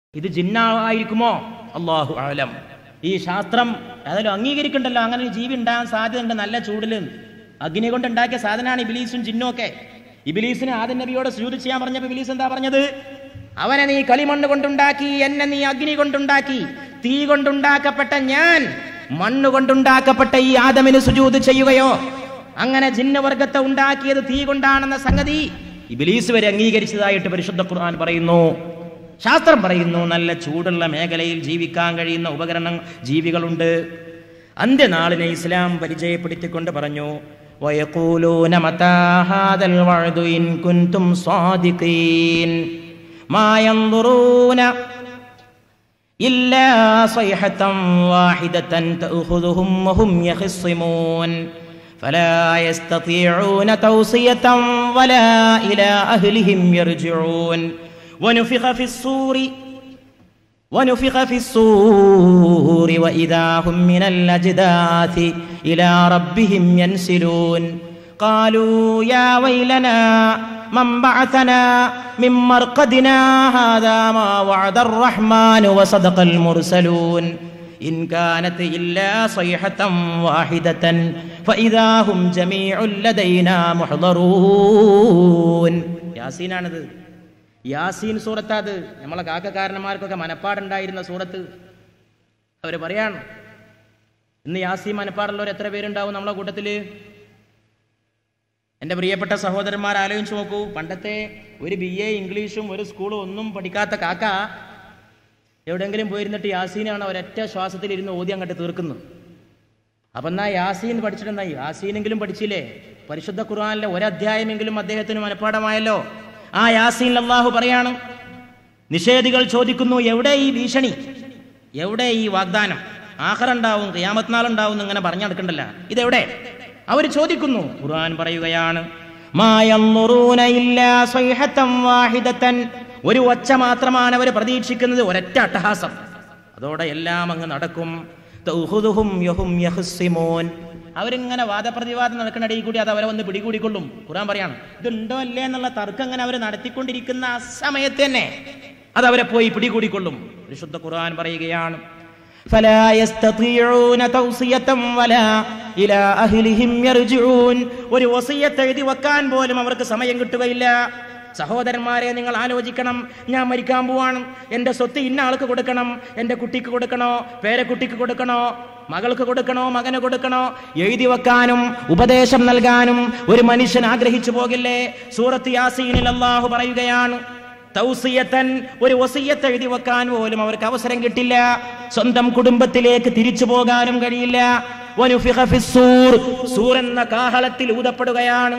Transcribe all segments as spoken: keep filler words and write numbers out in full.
ഇത് ജിന്നായിരിക്കുമോ? അല്ലാഹു അഅലം. ഈ ശാസ്ത്രം ഏതായാലും അംഗീകരിക്കണ്ടല്ലോ അങ്ങനെ ഒരു ജീവി ഉണ്ടാകാൻ സാധ്യതയുണ്ട്. നല്ല ചൂടിൽ അഗ്നി കൊണ്ട് ഉണ്ടാക്കിയ സാധനമാണ് ഇബിലീസും ജിന്നും ഒക്കെ. ഇബിലീസിന് ആദം നബിയോട് സുജൂദ് ചെയ്യാൻ പറഞ്ഞപ്പോൾ ഇബിലീസ് എന്താ പറഞ്ഞത്? അവനെ നീ കളിമണ്ണ് കൊണ്ടുണ്ടാക്കി, എന്നെ നീ അഗ്നി കൊണ്ടുണ്ടാക്കി, തീ കൊണ്ടുണ്ടാക്കപ്പെട്ട ഞാൻ മണ്ണ് കൊണ്ടുണ്ടാക്കപ്പെട്ട ഈ ആദമിന് സുജൂദ് ചെയ്യുകയോ? അങ്ങനെ ജിന്നവർഗത്തെ ഉണ്ടാക്കിയത് തീ കൊണ്ടാണെന്ന സംഗതി ഇബിലീസ് വരെ അംഗീകരിച്ചതായിട്ട് പരിശുദ്ധ ഖുർആൻ പറയുന്നു. ശാസ്ത്രം പറയുന്നു നല്ല ചൂടുള്ള മേഖലയിൽ ജീവിക്കാൻ കഴിയുന്ന ഉപകരണ ജീവികളുണ്ട്. അന്ത്യനാളിനെ ഇസ്ലാം പരിചയപ്പെടുത്തിക്കൊണ്ട് പറഞ്ഞു, വയഖൂലൂന മതാ ഹാദൽ വഅദു ഇൻ കുൻതും സാദിഖീൻ മാ യൻദുറൂന ഇല്ലാ സയ്ഹതൻ വാഹിദതൻ തഅഖുദുഹും വഹും യഖ്സിമൂൻ ഫലാ യസ്തതിഊന തൗസിയതൻ വലാ ഇലാ അഹ്ലിഹിം യർജിഊൻ ونفخ في الصور ونفخ في الصور وإذا هم من الأجداث إلى ربهم ينسلون قالوا يا ويلنا من بعثنا من مرقدنا هذا ما وعد الرحمن وصدق المرسلون إن كانت إلا صيحة واحدة فإذا هم جميع لدينا محضرون. യാസീൻ ആണത്. യാസീൻ സൂറത്ത്. അത് നമ്മളെ കാക്കക്കാരന്മാർക്കൊക്കെ മനപ്പാടുണ്ടായിരുന്ന സൂറത്ത്. അവർ പറയാണ്, ഇന്ന് യാസീൻ മനപ്പാടുള്ളവർ എത്ര പേരുണ്ടാവും നമ്മളെ കൂട്ടത്തില്? എൻ്റെ പ്രിയപ്പെട്ട സഹോദരന്മാർ ആലോചിച്ച് നോക്കൂ. പണ്ടത്തെ ഒരു ബി എ ഇംഗ്ലീഷും ഒരു സ്കൂളും ഒന്നും പഠിക്കാത്ത കാക്ക എവിടെയെങ്കിലും പോയിരുന്നിട്ട് യാസീനാണ് ഒരൊറ്റ ശ്വാസത്തിൽ ഇരുന്ന് ഓതി അങ്ങോട്ട് തീർക്കുന്നു. അപ്പം എന്നാ യാസീൻ പഠിച്ചിട്ടുണ്ടായി? യാസീനെങ്കിലും പഠിച്ചില്ലേ? പരിശുദ്ധ ഖുർആനിലെ ഒരധ്യായമെങ്കിലും അദ്ദേഹത്തിന് മനപ്പാടമായല്ലോ. ആ യാസീൻ അല്ലാഹു പറയാണ്, നിഷേധികൾ ചോദിക്കുന്നു, എവിടെ ഈ ഭീഷണി, എവിടെ ഈ വാഗ്ദാനം? ആഖിറണ്ടാവും, ഖിയാമത്ത് നാളുണ്ടാവും എന്നിങ്ങനെ പറഞ്ഞു നടക്കണ്ടല്ല, ഇതെവിടെ? അവർ ചോദിക്കുന്നു. ഖുർആൻ പറയുകയാണ്, മാ യൻദുറൂന ഇല്ലാ സയ്ഹതൻ വാഹിദതൻ, ഒരു ഒച്ച മാത്രമാണ് അവർ പ്രതീക്ഷിക്കുന്നത്, ഒരൊറ്റ അട്ടഹാസം, അതോടെ എല്ലാം അങ്ങ് നടക്കും. തൗഖുദുഹും യഹും യഖ്സിമൂൻ, അവരിങ്ങനെ വാദപ്രതിവാദം നടക്കുന്നിടയിൽ കൂടി അത് അവരെ വന്ന് പിടികൂടിക്കൊള്ളും. ഖുർആൻ പറയാണ്, ഇതുണ്ടോ അല്ലേ എന്നുള്ള തർക്കം അങ്ങനെ അവർ നടത്തിക്കൊണ്ടിരിക്കുന്ന ആ സമയത്ത് തന്നെ അത് അവരെ പോയി പിടികൂടിക്കൊള്ളും. വിശുദ്ധ ഖുർആൻ പറയുകയാണ്, ഫലാ യസ്തതിഊന തൗസിയതൻ വലാ ഇലാ അഹ്ലിഹിം യർജിഊൻ, ഒരു വസിയത്ത് എഴുതി വെക്കാൻ പോലും അവർക്ക് സമയം കിട്ടുകയില്ല. സഹോദരന്മാരെ, നിങ്ങൾ ആലോചിക്കണം, ഞാൻ മരിക്കാൻ പോവാണ്, എൻ്റെ സ്വത്ത് ഇന്ന ആൾക്ക് കൊടുക്കണം, എൻ്റെ കുട്ടിക്ക് കൊടുക്കണോ, പേരക്കുട്ടിക്ക് കൊടുക്കണോ, മകൾക്ക് കൊടുക്കണോ, മകന് കൊടുക്കണോ, എഴുതി വെക്കാനും ഉപദേശം നൽകാനും ഒരു മനുഷ്യൻ ആഗ്രഹിച്ചു പോകില്ലേ? സൂറത്ത് യാസീനിൽ അല്ലാഹു പറയുകയാണ്, തൗസിയത്തൻ, ഒരു വസിയത്ത് എഴുതി വെക്കാൻ പോലും അവർക്ക് അവസരം കിട്ടില്ല. സ്വന്തം കുടുംബത്തിലേക്ക് തിരിച്ചു പോകാനും കഴിയില്ല. വനുഫിഖ ഫിസ്സൂർ, സൂർ എന്ന കാഹളത്തിൽ ഊതപ്പെടുകയാണ്.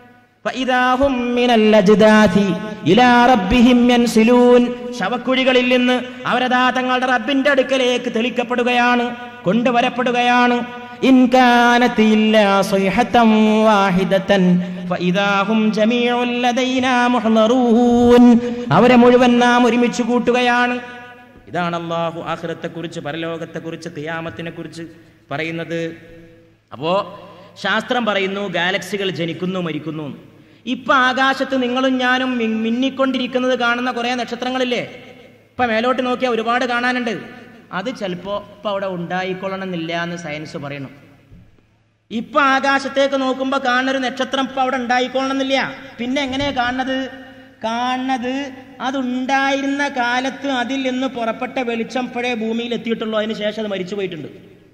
ഫഇദാഹും മിനൽ അജ്ദാഥി ഇലാ റബ്ബിഹിം യൻസിലൂൻ, ശവക്കുഴികളിൽ നിന്ന് അവരതാ തങ്ങളുടെ റബ്ബിന്റെ അടുക്കലേക്ക് തെളിക്കപ്പെടുകയാണ്, കൊണ്ടുവരപ്പെടുകയാണ്. ഇൻ കാനത് ഇല്ലാ സയ്ഹതൻ വാഹിദതൻ ഫഇദാഹും ജമീഉൻ ലദൈനാ മുഹ്ളറൂൻ, അവരെ മുഴുവൻ നാം ഒരുമിച്ച് കൂട്ടുകയാണ്. ഇതാണ് അല്ലാഹു ആഖിറത്തെക്കുറിച്ച്, പരലോകത്തെക്കുറിച്ച്, ഖിയാമത്തിനെ കുറിച്ച് പറയുന്നത്. അപ്പോ ശാസ്ത്രം പറയുന്നു ഗാലക്സികൾ ജനിക്കുന്നു, മരിക്കുന്നു. ഇപ്പൊ ആകാശത്ത് നിങ്ങളും ഞാനും മിന്നിക്കൊണ്ടിരിക്കുന്നത് കാണുന്ന കുറെ നക്ഷത്രങ്ങളില്ലേ? ഇപ്പൊ മേലോട്ട് നോക്കിയാൽ ഒരുപാട് കാണാനുണ്ട്. അത് ചിലപ്പോ ഇപ്പൊ അവിടെ ഉണ്ടായിക്കൊള്ളണമെന്നില്ല എന്ന് സയൻസ് പറയണം. ഇപ്പൊ ആകാശത്തേക്ക് നോക്കുമ്പോ കാണുന്നൊരു നക്ഷത്രം ഇപ്പൊ അവിടെ ഉണ്ടായിക്കൊള്ളണമെന്നില്ല. പിന്നെ എങ്ങനെയാ കാണുന്നത്? കാണുന്നത് അതുണ്ടായിരുന്ന കാലത്ത് അതിൽ നിന്ന് പുറപ്പെട്ട വെളിച്ചം ഇപ്പോഴേ ഭൂമിയിൽ എത്തിയിട്ടുള്ളൂ, അതിന് ശേഷം അത് മരിച്ചു പോയിട്ടുണ്ട്.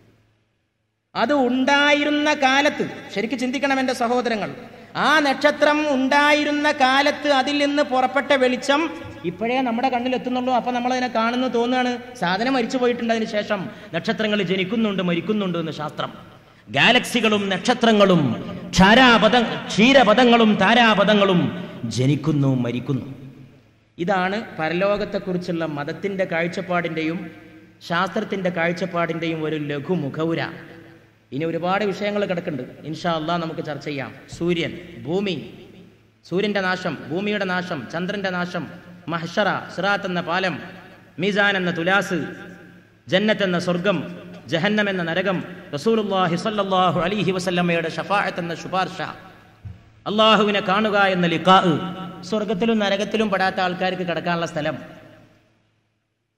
അത് ഉണ്ടായിരുന്ന കാലത്ത്, ശരിക്കും ചിന്തിക്കണം എൻ്റെ സഹോദരങ്ങൾ, ആ നക്ഷത്രം ഉണ്ടായിരുന്ന കാലത്ത് അതിൽ നിന്ന് പുറപ്പെട്ട വെളിച്ചം ഇപ്പോഴേ നമ്മുടെ കണ്ണിൽ എത്തുന്നുള്ളൂ. അപ്പൊ നമ്മളതിനെ കാണുന്നു തോന്നുകയാണ്, സാധനം മരിച്ചു പോയിട്ടുണ്ട്. അതിന് ശേഷം നക്ഷത്രങ്ങൾ ജനിക്കുന്നുണ്ട്, മരിക്കുന്നുണ്ട് എന്ന് ശാസ്ത്രം. ഗാലക്സികളും നക്ഷത്രങ്ങളും ക്ഷാരാപദ ക്ഷീരപദങ്ങളും താരാപദങ്ങളും ജനിക്കുന്നു, മരിക്കുന്നു. ഇതാണ് പരലോകത്തെക്കുറിച്ചുള്ള മതത്തിന്റെ കാഴ്ചപ്പാടിന്റെയും ശാസ്ത്രത്തിന്റെ കാഴ്ചപ്പാടിന്റെയും ഒരു ലഘുമുഖവുര. ഇനി ഒരുപാട് വിഷയങ്ങൾ കിടക്കുന്നുണ്ട്, ഇൻഷാ അല്ലാഹ് നമുക്ക് ചർച്ച ചെയ്യാം. സൂര്യൻ, ഭൂമി, സൂര്യന്റെ നാശം, ഭൂമിയുടെ നാശം, ചന്ദ്രന്റെ നാശം, മഹ്ശറ, സിറാത്ത് എന്ന പാലം, മീസാൻ എന്ന തുലാസ്, ജന്നത്ത് എന്ന സ്വർഗം, ജഹന്നം എന്ന നരകം, റസൂലുള്ളാഹി സ്വല്ലല്ലാഹു അലൈഹി വസല്ലമയുടെ ശഫാഅത്ത് എന്ന ശുപാർശ, അള്ളാഹുവിനെ കാണുക എന്ന ലിഖാ, സ്വർഗത്തിലും നരകത്തിലും പെടാത്ത ആൾക്കാർക്ക് കിടക്കാനുള്ള സ്ഥലം,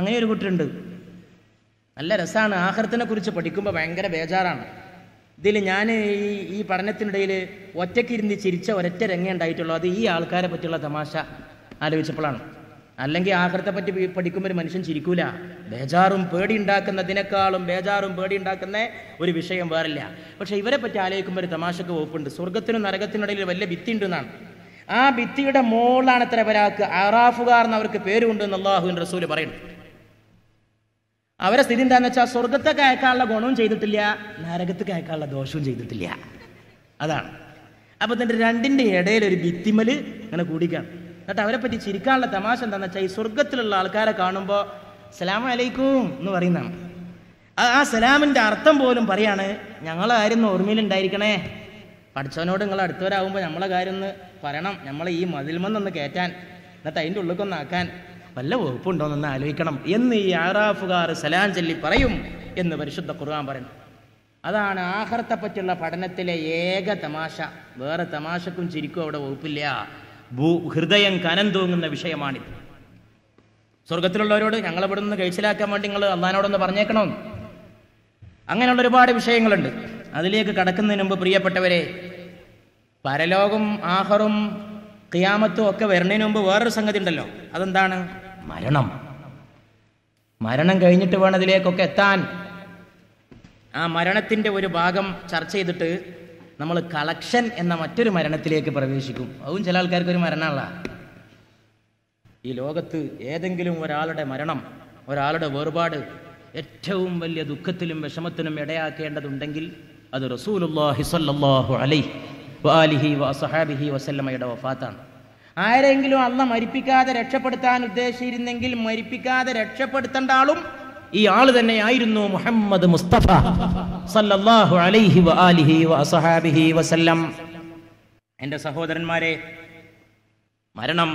അങ്ങനെ ഒരു കുട്ടിയുണ്ട്. നല്ല രസമാണ്. ആഖിറത്തിനെ കുറിച്ച് പഠിക്കുമ്പോൾ ഭയങ്കര ബേജാറാണ്. ഇതിൽ ഞാൻ ഈ ഈ പഠനത്തിനിടയിൽ ഒറ്റയ്ക്കിരുന്ന് ചിരിച്ച ഒരൊറ്റ രംഗം ഉണ്ടായിട്ടുള്ളൂ. അത് ഈ ആൾക്കാരെ പറ്റിയുള്ള തമാശ ആലോചിച്ചപ്പോഴാണ്. അല്ലെങ്കിൽ ആഖിറത്തെ പറ്റി പഠിക്കുമ്പോൾ ഒരു മനുഷ്യൻ ചിരിക്കൂല. ബേജാറും പേടി ഉണ്ടാക്കുന്നതിനേക്കാളും ബേജാറും പേടി ഉണ്ടാക്കുന്ന ഒരു വിഷയം വേറില്ല. പക്ഷെ ഇവരെ പറ്റി ആലോചിക്കുമ്പോൾ ഒരു തമാശക്ക് വകുപ്പുണ്ട്. സ്വർഗത്തിനും നരകത്തിനിടയിൽ വലിയ ഭിത്തി ഉണ്ടെന്നാണ്. ആ ഭിത്തിയുടെ മുകളിലാണ് അത്ര വരാക്ക് അറാഫുകാർ എന്ന് അവർക്ക് പേരുണ്ട് എന്ന് അല്ലാഹുവിൻ്റെ റസൂൽ പറയുന്നു. അവരെ സ്ഥിതി എന്താണെന്ന് വെച്ചാൽ സ്വർഗത്തെ അയക്കാനുള്ള ഗുണവും ചെയ്തിട്ടില്ല, നരകത്തേക്ക് അയക്കാനുള്ള ദോഷവും ചെയ്തിട്ടില്ല. അതാണ്. അപ്പോൾ ഇതിൻ്റെ രണ്ടിൻ്റെ ഇടയിൽ ഒരു ഭിത്തിമല് ഇങ്ങനെ കൂടിക്കാണ്. എന്നിട്ട് അവരെ പറ്റി ചിരിക്കാനുള്ള തമാശ എന്താണെന്ന് വെച്ചാൽ ഈ സ്വർഗത്തിലുള്ള ആൾക്കാരെ കാണുമ്പോൾ സലാം അലൈക്കും എന്ന് പറയുന്നതാണ്. ആ സലാമിൻ്റെ അർത്ഥം പോലും പറയാണ്, ഞങ്ങളായിരുന്നു ഓർമ്മയിലുണ്ടായിരിക്കണേ, പഠിച്ചവനോട് നിങ്ങൾ അടുത്തവരാകുമ്പോൾ നമ്മളെ കാര്യം ഒന്ന് പറയണം, നമ്മളെ ഈ മതിൽമെന്നൊന്ന് കയറ്റാൻ, എന്നിട്ട് അതിൻ്റെ ഉള്ളിലേക്കൊന്ന് ആക്കാൻ വല്ല വകുപ്പുണ്ടോയെന്നൊന്ന് ആലോചിക്കണം എന്ന് ഈ ആറാഫുകാർ സലാം ചൊല്ലി പറയും എന്ന് പരിശുദ്ധ ഖുർആൻ പറയുന്നു. അതാണ് ആഖിറത്തെ പറ്റിയുള്ള പഠനത്തിലെ ഏക തമാശ. വേറെ തമാശക്കും ചിരിക്കും അവിടെ വകുപ്പില്ല. ഭൂ ഹൃദയം കനം തൂങ്ങുന്ന വിഷയമാണിത്. സ്വർഗത്തിലുള്ളവരോട് ഞങ്ങളിവിടെ നിന്ന് കഴിച്ചിലാക്കാൻ വേണ്ടി നിങ്ങൾ അള്ളാഹിനോടൊന്ന് പറഞ്ഞേക്കണം. അങ്ങനെയുള്ള ഒരുപാട് വിഷയങ്ങളുണ്ട്. അതിലേക്ക് കടക്കുന്നതിന് മുമ്പ് പ്രിയപ്പെട്ടവരെ, പരലോകം ആഖിറും ഖിയാമത്തും ഒക്കെ വരുന്നതിന് മുമ്പ് വേറൊരു സംഗതി ഉണ്ടല്ലോ. അതെന്താണ്? മരണം. മരണം കഴിഞ്ഞിട്ട് വേണം അതിലേക്കൊക്കെ എത്താൻ. ആ മരണത്തിൻ്റെ ഒരു ഭാഗം ചർച്ച ചെയ്തിട്ട് നമ്മൾ കളക്ഷൻ എന്ന മറ്റൊരു മരണത്തിലേക്ക് പ്രവേശിക്കും. അതും ചില ആൾക്കാർക്ക് ഒരു മരണമല്ല. ഈ ലോകത്ത് ഏതെങ്കിലും ഒരാളുടെ മരണം, ഒരാളുടെ വേർപാട് ഏറ്റവും വലിയ ദുഃഖത്തിലും വിഷമത്തിനും ഇടയാക്കേണ്ടതുണ്ടെങ്കിൽ അത് റസൂലുള്ളാഹി സ്വല്ലല്ലാഹു അലൈഹി വആലിഹി വസഹബിഹി വസല്ലമയുടെ വഫാത്താണ്. ആരെങ്കിലും അള്ളാഹ് മരിപ്പിക്കാതെ രക്ഷപ്പെടുത്താൻ ഉദ്ദേശിച്ചിരുന്നെങ്കിൽ മരിപ്പിക്കാതെ രക്ഷപ്പെടുത്തേണ്ട ആളും ഈ ആള് തന്നെയായിരുന്നു മുഹമ്മദ് മുസ്തഫ സല്ലല്ലാഹു അലൈഹി വആലിഹി വസഹബിഹി വസല്ലം. എൻ്റെ സഹോദരന്മാരെ, മരണം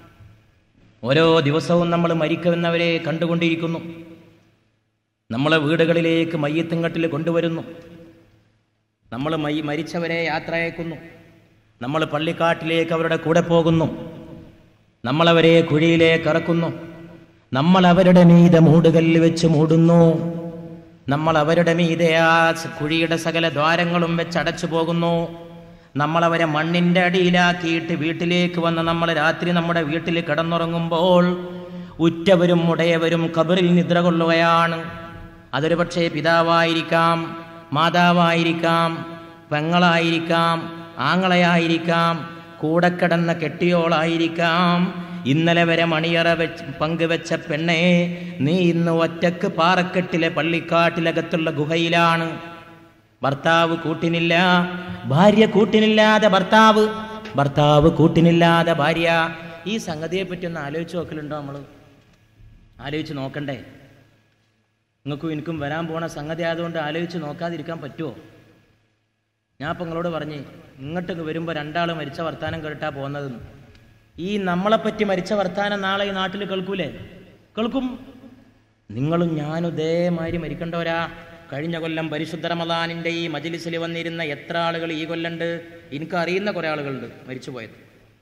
ഓരോ ദിവസവും നമ്മൾ മരിക്കുന്നവരെ കണ്ടുകൊണ്ടിരിക്കുന്നു. നമ്മളെ വീടുകളിലേക്ക് മയ്യത്തുങ്കട്ടിൽ കൊണ്ടുവരുന്നു. നമ്മൾ മരിച്ചവരെ യാത്ര അയക്കുന്നു. നമ്മൾ പള്ളിക്കാട്ടിലേക്ക് അവരുടെ കൂടെ പോകുന്നു. നമ്മളവരെ കുഴിയിലേക്ക് ഇറക്കുന്നു. നമ്മൾ അവരുടെ മീതെ മൂടുകല്ല് വെച്ച് മൂടുന്നു. നമ്മൾ അവരുടെ മീതെ ആ കുഴിയുടെ സകല ദ്വാരങ്ങളും വെച്ച് അടച്ചു പോകുന്നു. നമ്മളവരെ മണ്ണിൻ്റെ അടിയിലാക്കിയിട്ട് വീട്ടിലേക്ക് വന്ന് നമ്മൾ രാത്രി നമ്മുടെ വീട്ടിൽ കിടന്നുറങ്ങുമ്പോൾ ഉറ്റവരും ഉടയവരും ഖബറിൽ നിദ്ര കൊള്ളുകയാണ്. അതൊരു പക്ഷേ പിതാവായിരിക്കാം, മാതാവായിരിക്കാം, പെങ്ങളായിരിക്കാം, ആങ്ങളയായിരിക്കാം, കൂടെ കിടന്ന കെട്ടിയോളായിരിക്കാം. ഇന്നലെ വരെ മണിയറ വെച്ച് പങ്കുവെച്ച പെണ്ണേ, നീ ഇന്ന് ഒറ്റക്ക് പാറക്കെട്ടിലെ പള്ളിക്കാട്ടിലകത്തുള്ള ഗുഹയിലാണ്. ഭർത്താവ് കൂട്ടിനില്ല, ഭാര്യ കൂട്ടിനില്ലാതെ ഭർത്താവ്, ഭർത്താവ് കൂട്ടിനില്ലാതെ ഭാര്യ. ഈ സംഗതിയെ പറ്റി ഒന്ന് ആലോചിച്ച് നോക്കലുണ്ടോ? നമ്മൾ ആലോചിച്ച് നോക്കണ്ടേ? നിങ്ങൾക്കും എനിക്കും വരാൻ പോണ സംഗതി ആയതുകൊണ്ട് ആലോചിച്ച് നോക്കാതിരിക്കാൻ പറ്റുമോ? ഞാൻ ഇപ്പം നിങ്ങളോട് പറഞ്ഞ് ഇങ്ങോട്ട് വരുമ്പോൾ രണ്ടാൾ മരിച്ച വർത്താനം കേട്ടാ പോകുന്നതെന്ന്. ഈ നമ്മളെപ്പറ്റി മരിച്ച വർത്താനം നാളെ ഈ നാട്ടിൽ കേൾക്കൂലേ? കേൾക്കും. നിങ്ങളും ഞാനും ഇതേമാതിരി മരിക്കേണ്ടവരാ. കഴിഞ്ഞ കൊല്ലം പരിശുദ്ധ റമളാനിൻ്റെ ഈ മജ്ലിസിൽ വന്നിരുന്ന എത്ര ആളുകൾ ഈ കൊല്ലുണ്ട്? എനിക്കറിയുന്ന കുറേ ആളുകളുണ്ട് മരിച്ചു പോയത്.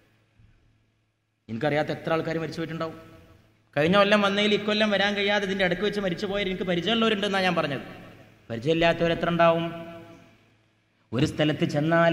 എനിക്കറിയാത്ത എത്ര ആൾക്കാർ മരിച്ചു പോയിട്ടുണ്ടാവും. കഴിഞ്ഞ കൊല്ലം വന്നതിൽ ഇക്കൊല്ലം വരാൻ കഴിയാതെ ഇതിൻ്റെ ഇടയ്ക്ക് വെച്ച് മരിച്ചു പോയാൽ എനിക്ക് പരിചയമുള്ളവരുണ്ടെന്നാണ് ഞാൻ പറഞ്ഞത്. പരിചയമില്ലാത്തവരെത്ര ഉണ്ടാവും? ഒരു സ്ഥലത്ത് ചെന്നാൽ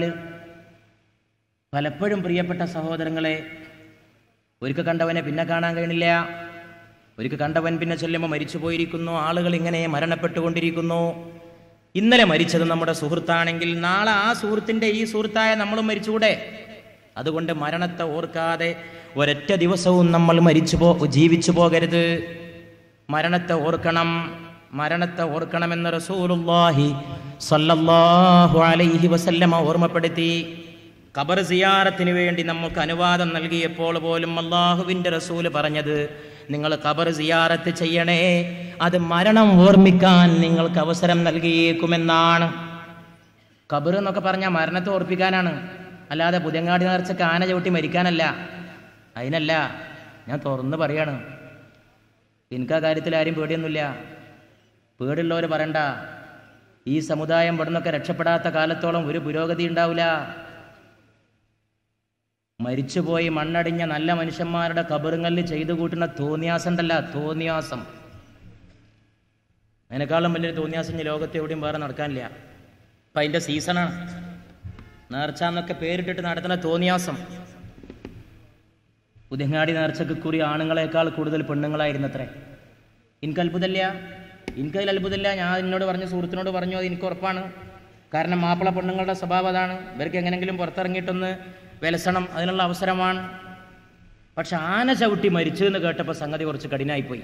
പലപ്പോഴും പ്രിയപ്പെട്ട സഹോദരങ്ങളെ, ഒരിക്കൽ കണ്ടവനെ പിന്നെ കാണാൻ കഴിയണില്ല. ഒരിക്കൽ കണ്ടവൻ പിന്നെ ചെല്ലുമ്പോൾ മരിച്ചു പോയിരിക്കുന്നു. ആളുകൾ ഇങ്ങനെ മരണപ്പെട്ടുകൊണ്ടിരിക്കുന്നു. ഇന്നലെ മരിച്ചത് നമ്മുടെ സുഹൃത്താണെങ്കിൽ നാളെ ആ സുഹൃത്തിൻ്റെ ഈ സുഹൃത്തായ നമ്മളും മരിച്ചുകൂടെ? അതുകൊണ്ട് മരണത്തെ ഓർക്കാതെ ഒരൊറ്റ ദിവസവും നമ്മൾ മരിച്ചു പോ ജീവിച്ചു പോകരുത്. മരണത്തെ ഓർക്കണം, മരണത്തെ ഓർക്കണമെന്ന് റസൂലുള്ളാഹി സ്വല്ലല്ലാഹു അലൈഹി വസല്ലമ ഓർമ്മപ്പെടുത്തി. ഖബർ സിയാറത്തിന് വേണ്ടി നമുക്ക് അനുവാദം നൽകിയപ്പോൾ പോലും അല്ലാഹുവിൻ്റെ റസൂല് പറഞ്ഞത്, നിങ്ങൾ ഖബർ സിയാറത്ത് ചെയ്യണേ, അത് മരണം ഓർമ്മിക്കാൻ നിങ്ങൾക്ക് അവസരം നൽകിയേക്കുമെന്നാണ്. ഖബർ എന്നൊക്കെ പറഞ്ഞാൽ മരണത്തെ ഓർപ്പിക്കാനാണ്, അല്ലാതെ പുതിയങ്ങാടി നേർച്ചക്ക് ആന ചവിട്ടി മരിക്കാനല്ല. അതിനല്ല, ഞാൻ തുറന്ന് പറയാണ്. എനിക്ക് ആ കാര്യത്തിൽ ആരും പേടിയൊന്നുമില്ല. പേടിയുള്ളവർ പറയണ്ട. ഈ സമുദായം ഇവിടെ നിന്നൊക്കെ രക്ഷപ്പെടാത്ത കാലത്തോളം ഒരു പുരോഗതി ഉണ്ടാവില്ല. മരിച്ചുപോയി മണ്ണടിഞ്ഞ നല്ല മനുഷ്യന്മാരുടെ കബറുങ്ങളിൽ ചെയ്തു കൂട്ടുന്ന തോന്നിയാസം ഉണ്ടല്ല, തോന്നിയാസം. അതിനേക്കാളും വലിയൊരു തോന്നിയാസം ഈ ലോകത്ത് എവിടെയും വേറെ നടക്കാനില്ല. അപ്പം അതിൻ്റെ സീസണാണ്. നേർച്ച എന്നൊക്കെ പേരിട്ടിട്ട് നടത്തുന്ന തോന്നിയാസം. പുതിയങ്ങാടി നേർച്ചക്ക് കുറി ആണുങ്ങളെക്കാൾ കൂടുതൽ പെണ്ണുങ്ങളായിരുന്നത്രേ. എനിക്ക് അത്ഭുതമില്ല, എനിക്കതിൽ അത്ഭുതമില്ല. ഞാൻ എന്നോട് പറഞ്ഞ സുഹൃത്തിനോട് പറഞ്ഞു, അത് എനിക്ക് ഉറപ്പാണ്. കാരണം മാപ്പിള പെണ്ണുങ്ങളുടെ സ്വഭാവം അതാണ്. ഇവർക്ക് എങ്ങനെങ്കിലും പുറത്തിറങ്ങിയിട്ടൊന്ന് വിലസണം, അതിനുള്ള അവസരമാണ്. പക്ഷെ ആന ചവിട്ടി മരിച്ചു എന്ന് കേട്ടപ്പോൾ സംഗതി കുറച്ച് കഠിനായിപ്പോയി.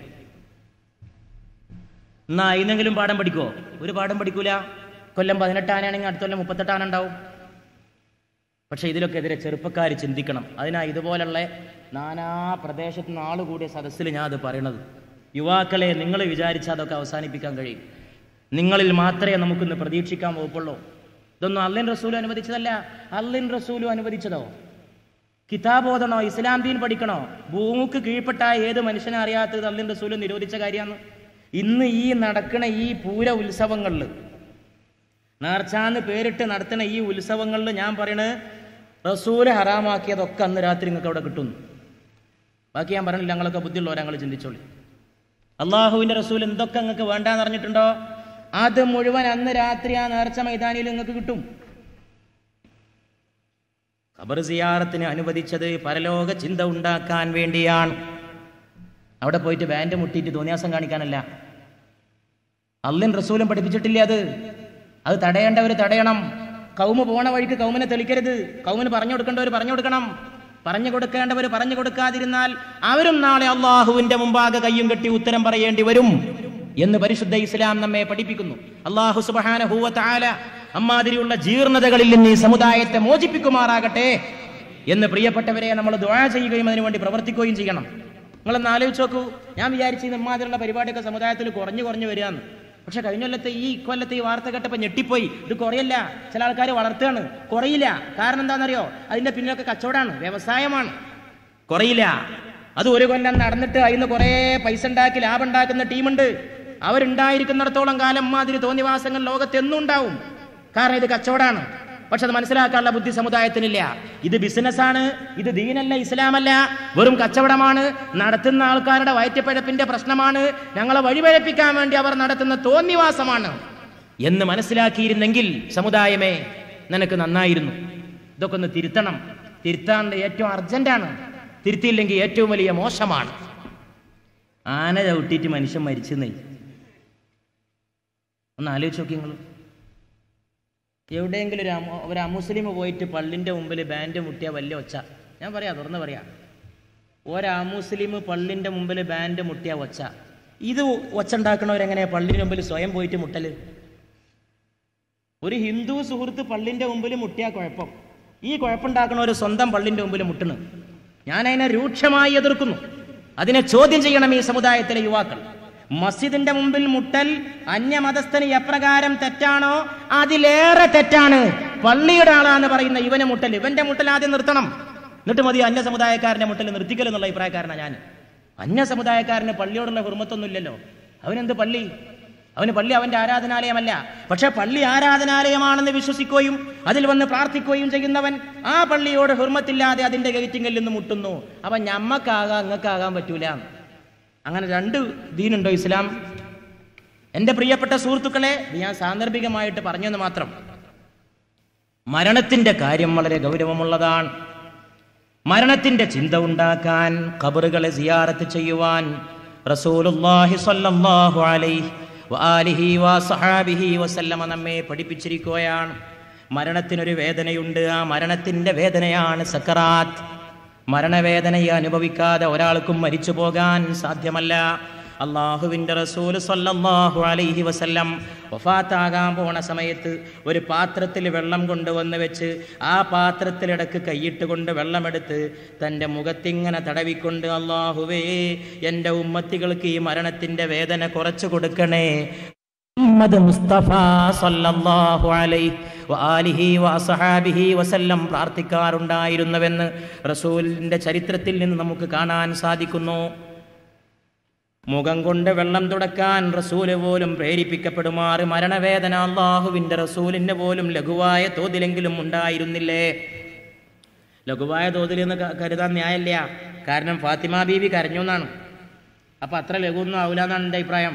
എന്നാ അതിനെങ്കിലും പാഠം പഠിക്കുമോ? ഒരു പാഠം പഠിക്കൂല. കൊല്ലം പതിനെട്ട് ആനയാണെങ്കിൽ അടുത്ത കൊല്ലം മുപ്പത്തെട്ട് ആന ഉണ്ടാവും. പക്ഷെ ഇതിലൊക്കെ എതിരെ ചെറുപ്പക്കാർ ചിന്തിക്കണം. അതിനാ ഇതുപോലുള്ള നാനാ പ്രദേശത്ത് നിന്ന് ആള് കൂടിയ സദസ്സിൽ ഞാൻ അത് പറയണത്. യുവാക്കളെ, നിങ്ങൾ വിചാരിച്ചാൽ അതൊക്കെ അവസാനിപ്പിക്കാൻ കഴിയും. നിങ്ങളിൽ മാത്രമേ നമുക്കിന്ന് പ്രതീക്ഷിക്കാൻ വകുപ്പുള്ളൂ. ഇതൊന്നും അള്ളൻ റസൂലും അനുവദിച്ചതല്ല. അള്ളൻ റസൂലും അനുവദിച്ചതോ? കിതാബ് ഓതണോ, ഇസ്ലാം ദീൻ പഠിക്കണോ? ഭൂമിക്ക് കീഴ്പ്പെട്ട ഏത് മനുഷ്യനെ അറിയാത്തത് അള്ളൻ റസൂലും നിരോധിച്ച കാര്യമാണ്. ഇന്ന് ഈ നടക്കണ ഈ പൂര ഉത്സവങ്ങളിൽ, നേർച്ചാന്ന് പേരിട്ട് നടത്തുന്ന ഈ ഉത്സവങ്ങളിൽ ഞാൻ പറയണത് റസൂല് ഹറാമാക്കിയതൊക്കെ അന്ന് രാത്രി നിങ്ങൾക്ക് അവിടെ കിട്ടുന്നു. ബാക്കി ഞാൻ പറഞ്ഞില്ല, ഞങ്ങളൊക്കെ ബുദ്ധിയുള്ളവരെ ഞങ്ങൾ ചിന്തിച്ചോളി. അള്ളാഹുവിൻ്റെ റസൂൽ എന്തൊക്കെ നിങ്ങൾക്ക് വേണ്ടാന്ന് പറഞ്ഞിട്ടുണ്ടോ അത് മുഴുവൻ അന്ന് രാത്രി ആ നേർച്ച മൈതാനിയിൽ നിങ്ങൾക്ക് കിട്ടും. ഖബർ സിയാറത്തിന് അനുവദിച്ചത് പരലോക ചിന്ത ഉണ്ടാക്കാൻ വേണ്ടിയാണ്. അവിടെ പോയിട്ട് ബാൻഡ് മുട്ടിയിട്ട് തോന്നിയാസം കാണിക്കാനല്ല. അള്ളൻ റസൂലും പഠിപ്പിച്ചിട്ടില്ല അത്. അത് തടയേണ്ടവർ തടയണം. കൗമ് പോണ വഴിക്ക് കൗമിനെ തെളിക്കരുത്. കൗമിന് പറഞ്ഞു കൊടുക്കേണ്ടവർ പറഞ്ഞു കൊടുക്കണം. പറഞ്ഞു കൊടുക്കേണ്ടവർ പറഞ്ഞു കൊടുക്കാതിരുന്നാൽ അവരും നാളെ അള്ളാഹുവിന്റെ മുമ്പാകെ കയ്യും കെട്ടി ഉത്തരം പറയേണ്ടി വരും എന്ന് പരിശുദ്ധ ഇസ്ലാം നമ്മെ പഠിപ്പിക്കുന്നു. അള്ളാഹു സുബ്ഹാനഹു വ തആല അമ്മാതിരിയുള്ള ജീർണതകളിൽ നിന്ന് ഈ സമുദായത്തെ മോചിപ്പിക്കുമാറാകട്ടെ എന്ന് പ്രിയപ്പെട്ടവരെ നമ്മൾ ദുആ ചെയ്യുകയും അതിനുവേണ്ടി പ്രവർത്തിക്കുകയും ചെയ്യണം. നിങ്ങളൊന്ന് ആലോചിച്ച് നോക്കൂ. ഞാൻ വിചാരിച്ചു ഇമ്മാതിരിയുള്ള പരിപാടിയൊക്കെ സമുദായത്തിൽ കുറഞ്ഞു കുറഞ്ഞു വരികയാണ്. പക്ഷെ കഴിഞ്ഞ കൊല്ലത്തെ ഈ കൊല്ലത്തെ ഈ വാർത്ത കേട്ടപ്പോൾ ഞെട്ടിപ്പോയി. ഇത് കുറയല്ല, ചില ആൾക്കാർ വളർത്തുകയാണ്. കുറയില്ല. കാരണം എന്താണെന്നറിയോ? അതിന്റെ പിന്നിലൊക്കെ കച്ചവടമാണ്, വ്യവസായമാണ്. കുറയില്ല. അത് ഒരു കൊല്ലം നടന്നിട്ട് അതിന് കുറേ പൈസ ഉണ്ടാക്കി ലാഭം ഉണ്ടാക്കുന്ന ടീമുണ്ട്. അവരുണ്ടായിരിക്കുന്നിടത്തോളം കാലം മാതിരി തോന്നിവാസങ്ങൾ ലോകത്ത് എന്നും ഉണ്ടാവും. കാരണം ഇത് കച്ചവടമാണ്. പക്ഷെ അത് മനസ്സിലാക്കാനുള്ള ബുദ്ധി സമുദായത്തിനില്ല. ഇത് ബിസിനസ്സാണ്, ഇത് ദീനല്ല, ഇസ്ലാമല്ല, വെറും കച്ചവടമാണ്. നടത്തുന്ന ആൾക്കാരുടെ വയറ്റപ്പഴപ്പിന്റെ പ്രശ്നമാണ്. ഞങ്ങളെ വഴിപഴപ്പിക്കാൻ വേണ്ടി അവർ നടത്തുന്ന തോന്നിവാസമാണ് എന്ന് മനസ്സിലാക്കിയിരുന്നെങ്കിൽ സമുദായമേ നിനക്ക് നന്നായിരുന്നു. ഇതൊക്കെ ഒന്ന് തിരുത്തണം. തിരുത്താണ്ട് ഏറ്റവും അർജന്റാണ്. തിരുത്തിയില്ലെങ്കിൽ ഏറ്റവും വലിയ മോശമാണ്. ആന ചവിട്ടിയിട്ട് മനുഷ്യൻ മരിച്ചെന്നേ ഒന്ന് ആലോചിച്ച് നോക്കി നിങ്ങൾ. എവിടെയെങ്കിലും ഒരു ഒരു അമുസ്ലിം പോയിട്ട് പള്ളിൻ്റെ മുമ്പിൽ ബാൻഡ് മുട്ടിയ വലിയ ഒച്ച, ഞാൻ പറയാം, തുറന്ന് പറയാം, ഒരു അമുസ്ലിം പള്ളിൻ്റെ മുമ്പിൽ ബാൻഡ് മുട്ടിയ ഒച്ച. ഇത് ഒച്ച ഉണ്ടാക്കണവരെങ്ങനെയാ പള്ളിൻ്റെ മുമ്പിൽ സ്വയം പോയിട്ട് മുട്ടൽ? ഒരു ഹിന്ദു സുഹൃത്ത് പള്ളിൻ്റെ മുമ്പിൽ മുട്ടിയ കുഴപ്പം, ഈ കുഴപ്പമുണ്ടാക്കണവർ സ്വന്തം പള്ളിൻ്റെ മുമ്പിൽ മുട്ടണ്. ഞാൻ അതിനെ രൂക്ഷമായി എതിർക്കുന്നു. അതിനെ ചോദ്യം ചെയ്യണം ഈ സമുദായത്തിലെ യുവാക്കൾ. മസ്ജിദിന്റെ മുമ്പിൽ മുട്ടൽ അന്യമതസ്ഥന് എപ്രകാരം തെറ്റാണോ അതിലേറെ തെറ്റാണ് പള്ളിയുടെ ആളാന്ന് പറയുന്ന ഇവനെ മുട്ടൽ. ഇവന്റെ മുട്ടൽ ആദ്യം നിർത്തണം, എന്നിട്ട് മതി അന്യ സമുദായക്കാരന്റെ മുട്ടൽ നിർത്തിക്കൽ എന്നുള്ള അഭിപ്രായക്കാരനാണ് ഞാൻ. അന്യ സമുദായക്കാരന് പള്ളിയോടുള്ള ഹുർമത്തൊന്നും ഇല്ലല്ലോ. അവനെന്ത് പള്ളി? അവന് പള്ളി അവന്റെ ആരാധനാലയമല്ല. പക്ഷെ പള്ളി ആരാധനാലയമാണെന്ന് വിശ്വസിക്കുകയും അതിൽ വന്ന് പ്രാർത്ഥിക്കുകയും ചെയ്യുന്നവൻ ആ പള്ളിയോട് ഹുർമത്തില്ലാതെ അതിന്റെ ഗേറ്റിങ്ങിൽ നിന്ന് മുട്ടുന്നു. അവൻ ഞമ്മക്കാകാം അങ്ങക്കാകാൻ പറ്റൂല. അങ്ങനെ രണ്ട് ദീനുണ്ടോ ഇസ്ലാം? എൻ്റെ പ്രിയപ്പെട്ട സുഹൃത്തുക്കളെ, ഞാൻ സാന്ദർഭികമായിട്ട് പറഞ്ഞെന്ന് മാത്രം. മരണത്തിന്റെ കാര്യം വളരെ ഗൗരവമുള്ളതാണ്. മരണത്തിന്റെ ചിന്ത ഉണ്ടാക്കാൻ, ഖബറുകളെ സിയാറത്ത് ചെയ്യുവാൻ റസൂലുള്ളാഹി സ്വല്ലല്ലാഹു അലൈഹി വആലിഹി വസഹബിഹി വസല്ലമ നമ്മെ പഠിപ്പിച്ചിരിക്കുകയാണ്. മരണത്തിനൊരു വേദനയുണ്ട്. ആ മരണത്തിന്റെ വേദനയാണ് സക്കറാത്ത്. മരണവേദനയെ അനുഭവിക്കാതെ ഒരാൾക്കും മരിച്ചു പോകാൻ സാധ്യമല്ല. അള്ളാഹുവിൻ്റെ റസൂൽ സ്വല്ലല്ലാഹു അലൈഹി വസല്ലം വഫാത്താകാൻ പോണ സമയത്ത് ഒരു പാത്രത്തിൽ വെള്ളം കൊണ്ടുവന്ന് വെച്ച് ആ പാത്രത്തിലിടക്ക് കൈയിട്ട് കൊണ്ട് വെള്ളമെടുത്ത് തൻ്റെ മുഖത്തിങ്ങനെ തടവിക്കൊണ്ട്, അള്ളാഹുവേ, എൻ്റെ ഉമ്മത്തികൾക്ക് ഈ മരണത്തിൻ്റെ വേദന കുറച്ചു കൊടുക്കണേ, മുഹമ്മദ് മുസ്തഫ സല്ലല്ലാഹു അലൈഹി വആലിഹി വസഹബിഹി വസല്ലം പ്രാർത്ഥിക്കാറുണ്ടായിരുന്നുവെന്ന് റസൂലിന്റെ ചരിത്രത്തിൽ നിന്ന് നമുക്ക് കാണാൻ സാധിക്കുന്നു. മുഖം കൊണ്ട് വെള്ളം തുടക്കാൻ റസൂല് പോലും പ്രേരിപ്പിക്കപ്പെടുമാറ് മരണവേദന അള്ളാഹുവിന്റെ റസൂലിന് പോലും ലഘുവായ തോതിലെങ്കിലും ഉണ്ടായിരുന്നില്ലേ? ലഘുവായ തോതിൽ എന്ന് കരുതാൻ ന്യായമില്ല. കാരണം ഫാത്തിമ ബീവി കരഞ്ഞു എന്നാണ്. അപ്പം അത്ര ലഘുവൊന്നും ആവില്ല എന്നാണ് എൻ്റെ അഭിപ്രായം.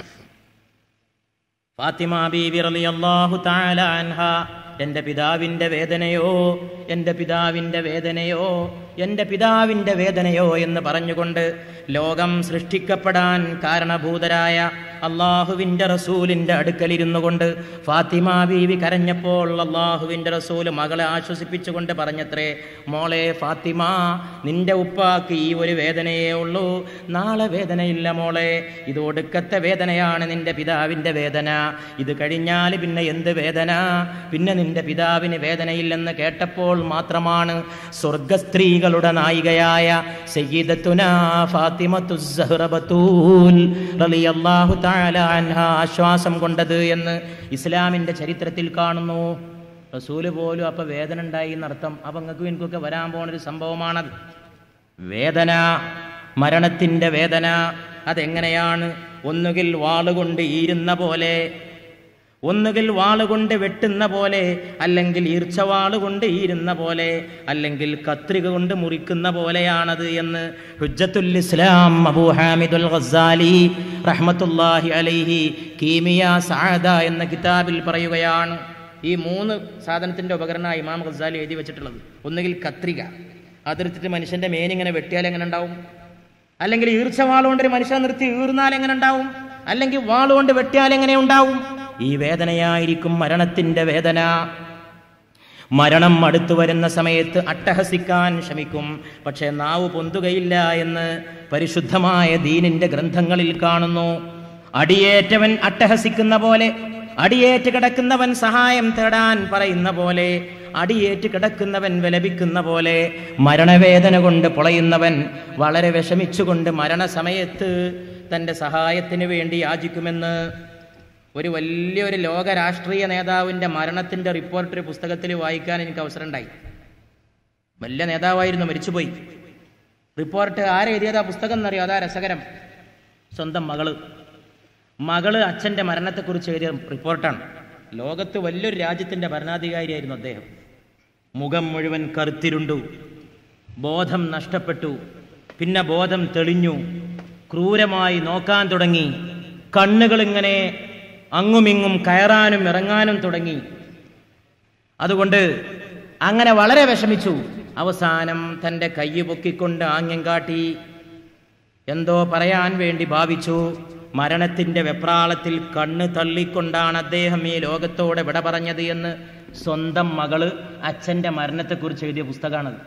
ഫാത്തിമ ബീവി റളിയല്ലാഹു തആല അൻഹ എൻ്റെ പിതാവിൻ്റെ വേദനയോ എൻ്റെ പിതാവിൻ്റെ വേദനയോ എൻ്റെ പിതാവിൻ്റെ വേദനയോ എന്ന് പറഞ്ഞുകൊണ്ട് ലോകം സൃഷ്ടിക്കപ്പെടാൻ കാരണഭൂതരായ അള്ളാഹുവിൻ്റെ റസൂലിൻ്റെ അടുക്കലിരുന്നു കൊണ്ട് ഫാത്തിമ ബീവി കരഞ്ഞപ്പോൾ അള്ളാഹുവിൻ്റെ റസൂൽ മകളെ ആശ്വസിപ്പിച്ചുകൊണ്ട് പറഞ്ഞത്രേ, മോളെ ഫാത്തിമ, നിന്റെ ഉപ്പാക്ക് ഈ ഒരു വേദനയേ ഉള്ളൂ, നാളെ വേദനയില്ല മോളെ, ഇത് ഒടുക്കത്തെ വേദനയാണ് നിന്റെ പിതാവിൻ്റെ വേദന, ഇത് കഴിഞ്ഞാൽ പിന്നെ എന്ത് വേദന, പിന്നെ നിന്റെ പിതാവിന് വേദനയില്ലെന്ന് കേട്ടപ്പോൾ മാത്രമാണ് സ്വർഗസ്ത്രീകളുടെ നായികയായ സയ്യിദത്തുനാ ഫാത്തിമത്തുസ് സഹ്റ ബത്തൂൽ റളിയല്ലാഹു തആല അൻഹ ആശ്വാസം കൊണ്ടത് എന്ന് ഇസ്ലാമിൻ്റെ ചരിത്രത്തിൽ കാണുന്നു. റസൂല് പോലും അപ്പം വേദന ഉണ്ടായി എന്നർത്ഥം. അപ്പം നിങ്ങൾക്കും എനിക്കൊക്കെ വരാൻ പോകുന്നൊരു സംഭവമാണത്. വേദന, മരണത്തിൻ്റെ വേദന. അതെങ്ങനെയാണ്? ഒന്നുകിൽ വാളുകൊണ്ട് ഈരുന്ന പോലെ, ഒന്നുകിൽ വാളുകൊണ്ട് വെട്ടുന്ന പോലെ, അല്ലെങ്കിൽ ഈർച്ചവാളുകൊണ്ട് ഈരുന്ന പോലെ, അല്ലെങ്കിൽ കത്രിക കൊണ്ട് മുറിക്കുന്ന പോലെയാണത് എന്ന് ഹുജ്ജത്തുൽ ഇസ്ലാം അബൂ ഹാമിദുൽ ഗസ്സാലി റഹ്മത്തുള്ളാഹി അലൈഹി കീമിയ സഅദ എന്ന കിതാബിൽ പറയുകയാണ്. ഈ മൂന്ന് സാധനത്തിൻ്റെ ഉപകരണമാണ് ഇമാം ഗസ്സാലി എഴുതി വെച്ചിട്ടുള്ളത്. ഒന്നുകിൽ കത്രിക, അതെടുത്തിട്ട് മനുഷ്യൻ്റെ മേനിങ്ങനെ വെട്ടിയാൽ എങ്ങനെ ഉണ്ടാവും, അല്ലെങ്കിൽ ഈർച്ചവാളുകൊണ്ട് ഒരു മനുഷ്യനെ നിർത്തി ഈർന്നാൽ എങ്ങനെ ഉണ്ടാവും, അല്ലെങ്കിൽ വാളുകൊണ്ട് വെട്ടിയാൽ എങ്ങനെ ഉണ്ടാവും. ഈ വേദനയായിരിക്കും മരണത്തിൻ്റെ വേദന. മരണം അടുത്തു വരുന്ന സമയത്ത് അട്ടഹസിക്കാൻ ശ്രമിക്കും, പക്ഷേ നാവ് പൊന്തുകയില്ല എന്ന് പരിശുദ്ധമായ ദീനിന്റെ ഗ്രന്ഥങ്ങളിൽ കാണുന്നു. അടിയേറ്റവൻ അട്ടഹസിക്കുന്ന പോലെ, അടിയേറ്റ് കിടക്കുന്നവൻ സഹായം തേടാൻ പറയുന്ന പോലെ, അടിയേറ്റ് കിടക്കുന്നവൻ വിലപിക്കുന്ന പോലെ, മരണവേദന കൊണ്ട് പൊളയുന്നവൻ വളരെ വിഷമിച്ചുകൊണ്ട് മരണസമയത്ത് തൻ്റെ സഹായത്തിന് വേണ്ടി യാചിക്കുമെന്ന് ഒരു വലിയൊരു ലോക രാഷ്ട്രീയ നേതാവിൻ്റെ മരണത്തിൻ്റെ റിപ്പോർട്ട് ഒരു പുസ്തകത്തിൽ വായിക്കാൻ എനിക്ക് അവസരം ഉണ്ടായി. വലിയ നേതാവായിരുന്നു, മരിച്ചുപോയി. റിപ്പോർട്ട് ആരെഴുതിയതാ പുസ്തകം എന്നറിയോ? അതാ രസകരം. സ്വന്തം മകള് മകള് അച്ഛൻ്റെ മരണത്തെക്കുറിച്ച് എഴുതിയ റിപ്പോർട്ടാണ്. ലോകത്ത് വലിയൊരു രാജ്യത്തിൻ്റെ ഭരണാധികാരിയായിരുന്നു അദ്ദേഹം. മുഖം മുഴുവൻ കറുത്തിരുണ്ടു, ബോധം നഷ്ടപ്പെട്ടു, പിന്നെ ബോധം തെളിഞ്ഞു, ക്രൂരമായി നോക്കാൻ തുടങ്ങി, കണ്ണുകളിങ്ങനെ അങ്ങുമിങ്ങും കയറാനും ഇറങ്ങാനും തുടങ്ങി. അതുകൊണ്ട് അങ്ങനെ വളരെ വിഷമിച്ചു. അവസാനം തൻ്റെ കൈ പൊക്കിക്കൊണ്ട് ആംഗ്യം കാട്ടി എന്തോ പറയാൻ വേണ്ടി ഭാവിച്ചു. മരണത്തിൻ്റെ വെപ്രാളത്തിൽ കണ്ണ് തള്ളിക്കൊണ്ടാണ് അദ്ദേഹം ഈ ലോകത്തോടെ വിട പറഞ്ഞത് എന്ന് സ്വന്തം മകള് അച്ഛൻ്റെ മരണത്തെക്കുറിച്ച് എഴുതിയ പുസ്തകമാണത്.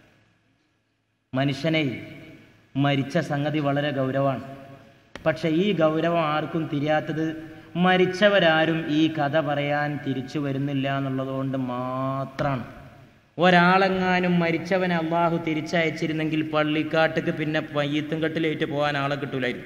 മനുഷ്യനെ മരിച്ച സംഗതി വളരെ ഗൗരവമാണ്. പക്ഷെ ഈ ഗൗരവം ആർക്കും തിരിയാത്തത് മരിച്ചവരാരും ഈ കഥ പറയാൻ തിരിച്ചു വരുന്നില്ല എന്നുള്ളതുകൊണ്ട് മാത്രമാണ്. ഒരാളെങ്ങാനും മരിച്ചവനെ അള്ളാഹു തിരിച്ചയച്ചിരുന്നെങ്കിൽ പള്ളിക്കാട്ടിക്ക് പിന്നെ പയ്യത്തും കെട്ടിലേറ്റ് പോകാൻ ആളെ കിട്ടൂലായിരുന്നു.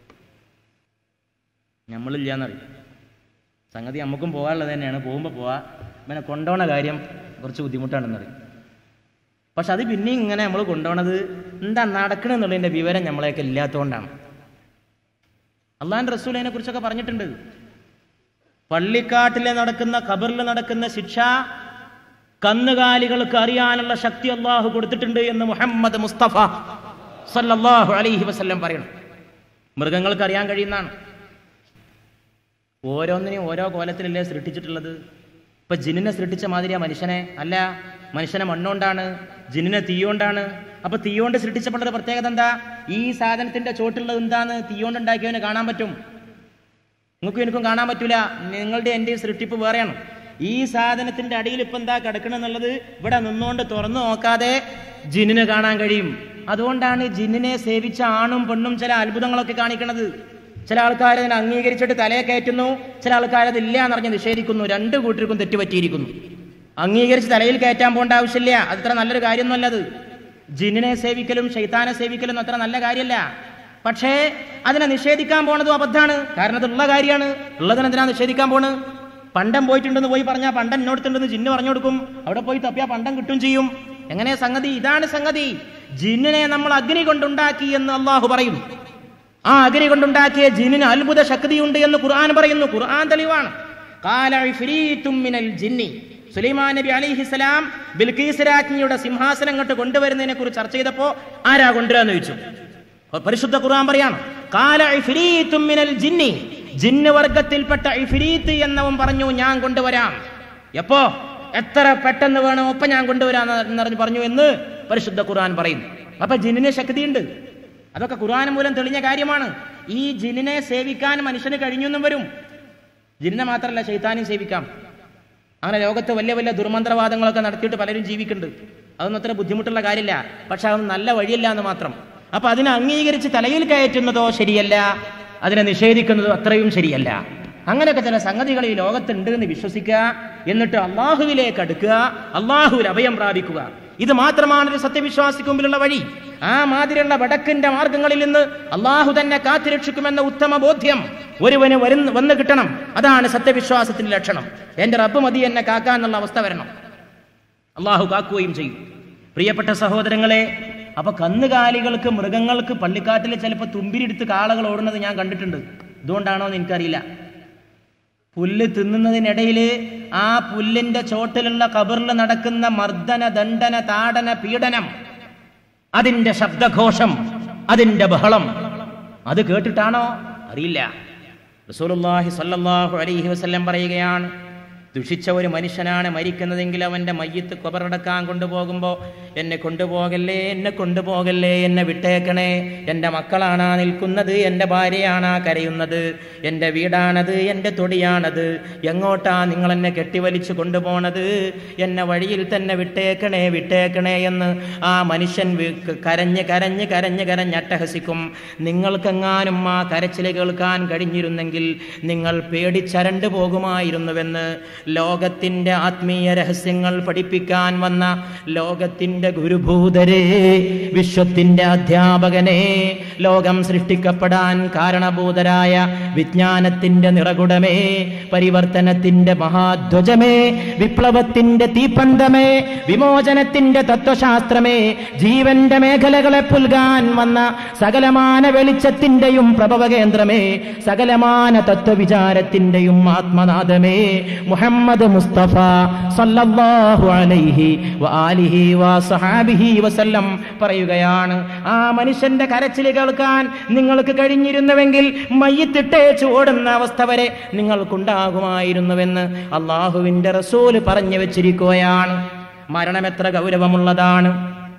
നമ്മളില്ലാന്നറിയും. സംഗതി നമുക്കും പോകാനുള്ളത് തന്നെയാണ്, പോകുമ്പോൾ പോവാ, പിന്നെ കൊണ്ടുപോണ കാര്യം കുറച്ച് ബുദ്ധിമുട്ടാണെന്നറിയും. പക്ഷെ അത് പിന്നെ ഇങ്ങനെ നമ്മൾ കൊണ്ടുപോണത് എന്താ നടക്കണമെന്നുള്ളതിൻ്റെ വിവരം നമ്മളെയൊക്കെ ഇല്ലാത്തതുകൊണ്ടാണ്. അള്ളാഹുവിൻ്റെ റസൂൽ അതിനെ കുറിച്ചൊക്കെ പറഞ്ഞിട്ടുണ്ട്. പള്ളിക്കാട്ടിലെ നടക്കുന്ന ഖബറിൽ നടക്കുന്ന ശിക്ഷ കന്നുകാലികൾക്ക് അറിയാനുള്ള ശക്തി അള്ളാഹു കൊടുത്തിട്ടുണ്ട് എന്ന് മുഹമ്മദ് മുസ്തഫ സല്ലല്ലാഹു അലൈഹി വസല്ലം പറയണം. മൃഗങ്ങൾക്ക് അറിയാൻ കഴിയുന്നതാണ്. ഓരോന്നിനെയും ഓരോ കോലത്തിലല്ലേ സൃഷ്ടിച്ചിട്ടുള്ളത്. ഇപ്പൊ ജിന്നിനെ സൃഷ്ടിച്ച മാതിരിയാ മനുഷ്യനെ അല്ല, മനുഷ്യനെ മണ്ണുകൊണ്ടാണ്, ജിന്നിനെ തീയോണ്ടാണ്. അപ്പൊ തീയോണ്ട് സൃഷ്ടിച്ചപ്പെട്ട പ്രത്യേകത എന്താ? ഈ സാധനത്തിന്റെ ചോട്ടുള്ളത് എന്താന്ന് തീയോണ്ട് ഉണ്ടാക്കിയവന് കാണാൻ പറ്റും, നിങ്ങൾക്കും എനിക്കും കാണാൻ പറ്റൂല. നിങ്ങളുടെ എൻ്റെ സൃഷ്ടിപ്പ് വേറെയാണ്. ഈ സാധനത്തിന്റെ അടിയിൽ ഇപ്പൊ എന്താ കിടക്കണമെന്നുള്ളത് ഇവിടെ നിന്നുകൊണ്ട് തുറന്നു നോക്കാതെ ജിന്നിന് കാണാൻ കഴിയും. അതുകൊണ്ടാണ് ജിന്നിനെ സേവിച്ച ആണും പെണ്ണും ചില അത്ഭുതങ്ങളൊക്കെ കാണിക്കണത്. ചില ആൾക്കാർ അതിനെ അംഗീകരിച്ചിട്ട് തലയെ കയറ്റുന്നു, ചില ആൾക്കാർ അതില്ല എന്നറിഞ്ഞ് നിഷേധിക്കുന്നു. രണ്ടു കൂട്ടർക്കും തെറ്റുപറ്റിയിരിക്കുന്നു. അംഗീകരിച്ച് തലയിൽ കയറ്റാൻ പോകേണ്ട ആവശ്യമില്ല, അതത്ര നല്ലൊരു കാര്യമൊന്നുമല്ലത്. ജിന്നിനെ സേവിക്കലും ശൈത്താനെ സേവിക്കലും അത്ര നല്ല കാര്യമല്ല. പക്ഷേ അതിനെ നിഷേധിക്കാൻ പോണതും അബദ്ധാണ്. കാരണം അതുള്ള കാര്യമാണ്. ഉള്ളതിനെന്തിനാ നിഷേധിക്കാൻ പോണ്? പണ്ടം പോയിട്ടുണ്ടെന്ന് പോയി പറഞ്ഞാൽ പണ്ടം എന്നോടുത്തുണ്ടെന്ന് ജിന്ന് പറഞ്ഞു കൊടുക്കും. അവിടെ പോയി തപ്പിയാൽ പണ്ടം കിട്ടും ചെയ്യും. എങ്ങനെ സംഗതി? ഇതാണ് സംഗതി. ജിന്നിനെ നമ്മൾ അഗ്നി കൊണ്ടുണ്ടാക്കി എന്ന് അള്ളാഹു പറയും. ആ അഗ്നി കൊണ്ടുണ്ടാക്കിയ ജിന്നിന് അത്ഭുത ശക്തിയുണ്ട് എന്ന് ഖുർആൻ പറയുന്നു. ഖുർആൻ തെളിവാണ്. ഖാല ഇഫ്രീത്തും മിനൽ ജിന്നി, സുലൈമാൻ നബി അലൈഹിസ്സലാം ബിൽഖീസ് രാജ്ഞിയുടെ സിംഹാസനം അങ്ങോട്ട് കൊണ്ടുവരുന്നതിനെ കുറിച്ച് ചർച്ച ചെയ്തപ്പോ ആരാ കൊണ്ടുവരാന്ന് ചോദിച്ചു. പരിശുദ്ധ ഖുർആൻ പറയാണ്, ഖാല ഇഫ്രീത്തും മിനൽ ജിന്നി, ജിന്ന് വർഗത്തിൽപ്പെട്ട ഇഫ്രീത്ത് എന്നവൻ പറഞ്ഞു ഞാൻ കൊണ്ടുവരാം. എപ്പോ എത്ര പെട്ടെന്ന് വേണം ഒപ്പം ഞാൻ കൊണ്ടുവരാന്ന് പറഞ്ഞു എന്ന് പരിശുദ്ധ ഖുർആൻ പറയുന്നു. അപ്പൊ ജിന്നിന് ശക്തിയുണ്ട്. അതൊക്കെ ഖുർആൻ മൂലം തെളിഞ്ഞ കാര്യമാണ്. ഈ ജിന്നിനെ സേവിക്കാൻ മനുഷ്യന് കഴിഞ്ഞൊന്നും വരും. ജിന്നിനെ മാത്രമല്ല ശൈത്താനും സേവിക്കാം. അങ്ങനെ ലോകത്ത് വലിയ വലിയ ദുർമന്ത്രവാദങ്ങളൊക്കെ നടത്തിയിട്ട് പലരും ജീവിക്കുന്നുണ്ട്. അതൊന്നും അത്ര ബുദ്ധിമുട്ടുള്ള കാര്യമില്ല. പക്ഷെ അതൊന്നും നല്ല വഴിയല്ല എന്ന് മാത്രം. അപ്പൊ അതിനെ അംഗീകരിച്ച് തലയിൽ കയറ്റുന്നതോ ശരിയല്ല, അതിനെ നിഷേധിക്കുന്നതോ അത്രയും ശരിയല്ല. അങ്ങനെയൊക്കെ ചില സംഗതികൾ ഈ ലോകത്തുണ്ട് എന്ന് വിശ്വസിക്കുക, എന്നിട്ട് അള്ളാഹുവിലേക്ക് അടുക്കുക, അള്ളാഹുവിൽ അഭയം പ്രാപിക്കുക. ഇത് മാത്രമാണ് ഒരു സത്യവിശ്വാസിക്ക് മുമ്പിലുള്ള വഴി. ആ മാതിരിയുള്ള വടക്കിന്റെ മാർഗങ്ങളിൽ നിന്ന് അള്ളാഹു തന്നെ കാത്തുരക്ഷിക്കുമെന്ന ഉത്തമ ബോധ്യം ഒരുവന് വരുന്ന വന്നു കിട്ടണം. അതാണ് സത്യവിശ്വാസത്തിന്റെ ലക്ഷണം. എന്റെ റബ്ബ് മതി എന്നെ കാക്കാന്നുള്ള അവസ്ഥ വരണം. അള്ളാഹു കാക്കുകയും ചെയ്യും. പ്രിയപ്പെട്ട സഹോദരങ്ങളെ, അപ്പൊ കന്നുകാലികൾക്ക്, മൃഗങ്ങൾക്ക് പള്ളിക്കാട്ടിൽ ചിലപ്പോൾ തുമ്പിരിടുത്ത് കാളകൾ ഓടുന്നത് ഞാൻ കണ്ടിട്ടുണ്ട്. ഇതുകൊണ്ടാണോ എന്ന് എനിക്കറിയില്ല. പുല്ല് തിന്നുന്നതിനിടയിൽ ആ പുല്ലിന്റെ ചോട്ടിലുള്ള ഖബറിൽ നടക്കുന്ന മർദ്ദന, ദണ്ഡന, താടന, പീഡനം, അതിന്റെ ശബ്ദഘോഷം, അതിന്റെ ബഹളം, അത് കേട്ടിട്ടാണോ അറിയില്ല. റസൂലുള്ളാഹി സ്വല്ലല്ലാഹു അലൈഹി വസല്ലം പറയുകയാണ്, ദുഷിച്ച ഒരു മനുഷ്യനാണ് മരിക്കുന്നതെങ്കിൽ അവന്റെ മയ്യത്ത് ഖബറടക്കാൻ കൊണ്ടുപോകുമ്പോൾ എന്നെ കൊണ്ടുപോകല്ലേ, എന്നെ കൊണ്ടുപോകല്ലേ, എന്നെ വിട്ടേക്കണേ, എൻ്റെ മക്കളാണാ നിൽക്കുന്നത്, എൻ്റെ ഭാര്യയാണാ കരയുന്നത്, എൻ്റെ വീടാണത്, എൻ്റെ തൊടിയാണത്, എങ്ങോട്ടാ നിങ്ങൾ എന്നെ കെട്ടിവലിച്ചു കൊണ്ടുപോണത്, എന്നെ വഴിയിൽ തന്നെ വിട്ടേക്കണേ, വിട്ടേക്കണേ എന്ന് ആ മനുഷ്യൻ കരഞ്ഞ് കരഞ്ഞ് കരഞ്ഞ് കരഞ്ഞ് അട്ടഹസിക്കും. നിങ്ങൾക്കെങ്ങാനും ആ കരച്ചിൽ കേൾക്കാൻ കഴിഞ്ഞിരുന്നെങ്കിൽ നിങ്ങൾ പേടിച്ചരണ്ടു പോകുമായിരുന്നുവെന്ന് ലോകത്തിന്റെ ആത്മീയ രഹസ്യങ്ങൾ പഠിപ്പിക്കാൻ വന്ന ലോകത്തിന്റെ ഗുരുഭൂതരെ, വിശ്വത്തിന്റെ അധ്യാപകനെ, ലോകം സൃഷ്ടിക്കപ്പെടാൻ കാരണഭൂതരായ വിജ്ഞാനത്തിന്റെ നിറകുടമേ, പരിവർത്തനത്തിന്റെ മഹാധ്വജമേ, വിപ്ലവത്തിന്റെ തീപ്പന്തമേ, വിമോചനത്തിന്റെ തത്വശാസ്ത്രമേ, ജീവന്റെ മേഖലകളെ പുൽകാൻ വന്ന സകലമാന വെളിച്ചത്തിന്റെയും പ്രഭവകേന്ദ്രമേ, സകലമാന തത്വവിചാരത്തിന്റെയും ആത്മനാഥമേ, മുഹമ്മദ് മുസ്തഫ സല്ലല്ലാഹു അലൈഹി വആലിഹി വസഹബിഹി വസല്ലം പറയുകയാണ്, ആ മനുഷ്യന്റെ കരച്ചിൽ കേൾക്കാൻ നിങ്ങൾക്ക് കഴിഞ്ഞിരുന്നുവെങ്കിൽ മയ്യിത്തിട്ടേച്ച് ഓടുന്ന അവസ്ഥ വരെ നിങ്ങൾക്കുണ്ടാകുമായിരുന്നുവെന്ന് അള്ളാഹുവിന്റെ റസൂൽ പറഞ്ഞു വെച്ചിരിക്കുകയാണ്. മരണം എത്ര ഗൗരവമുള്ളതാണ്.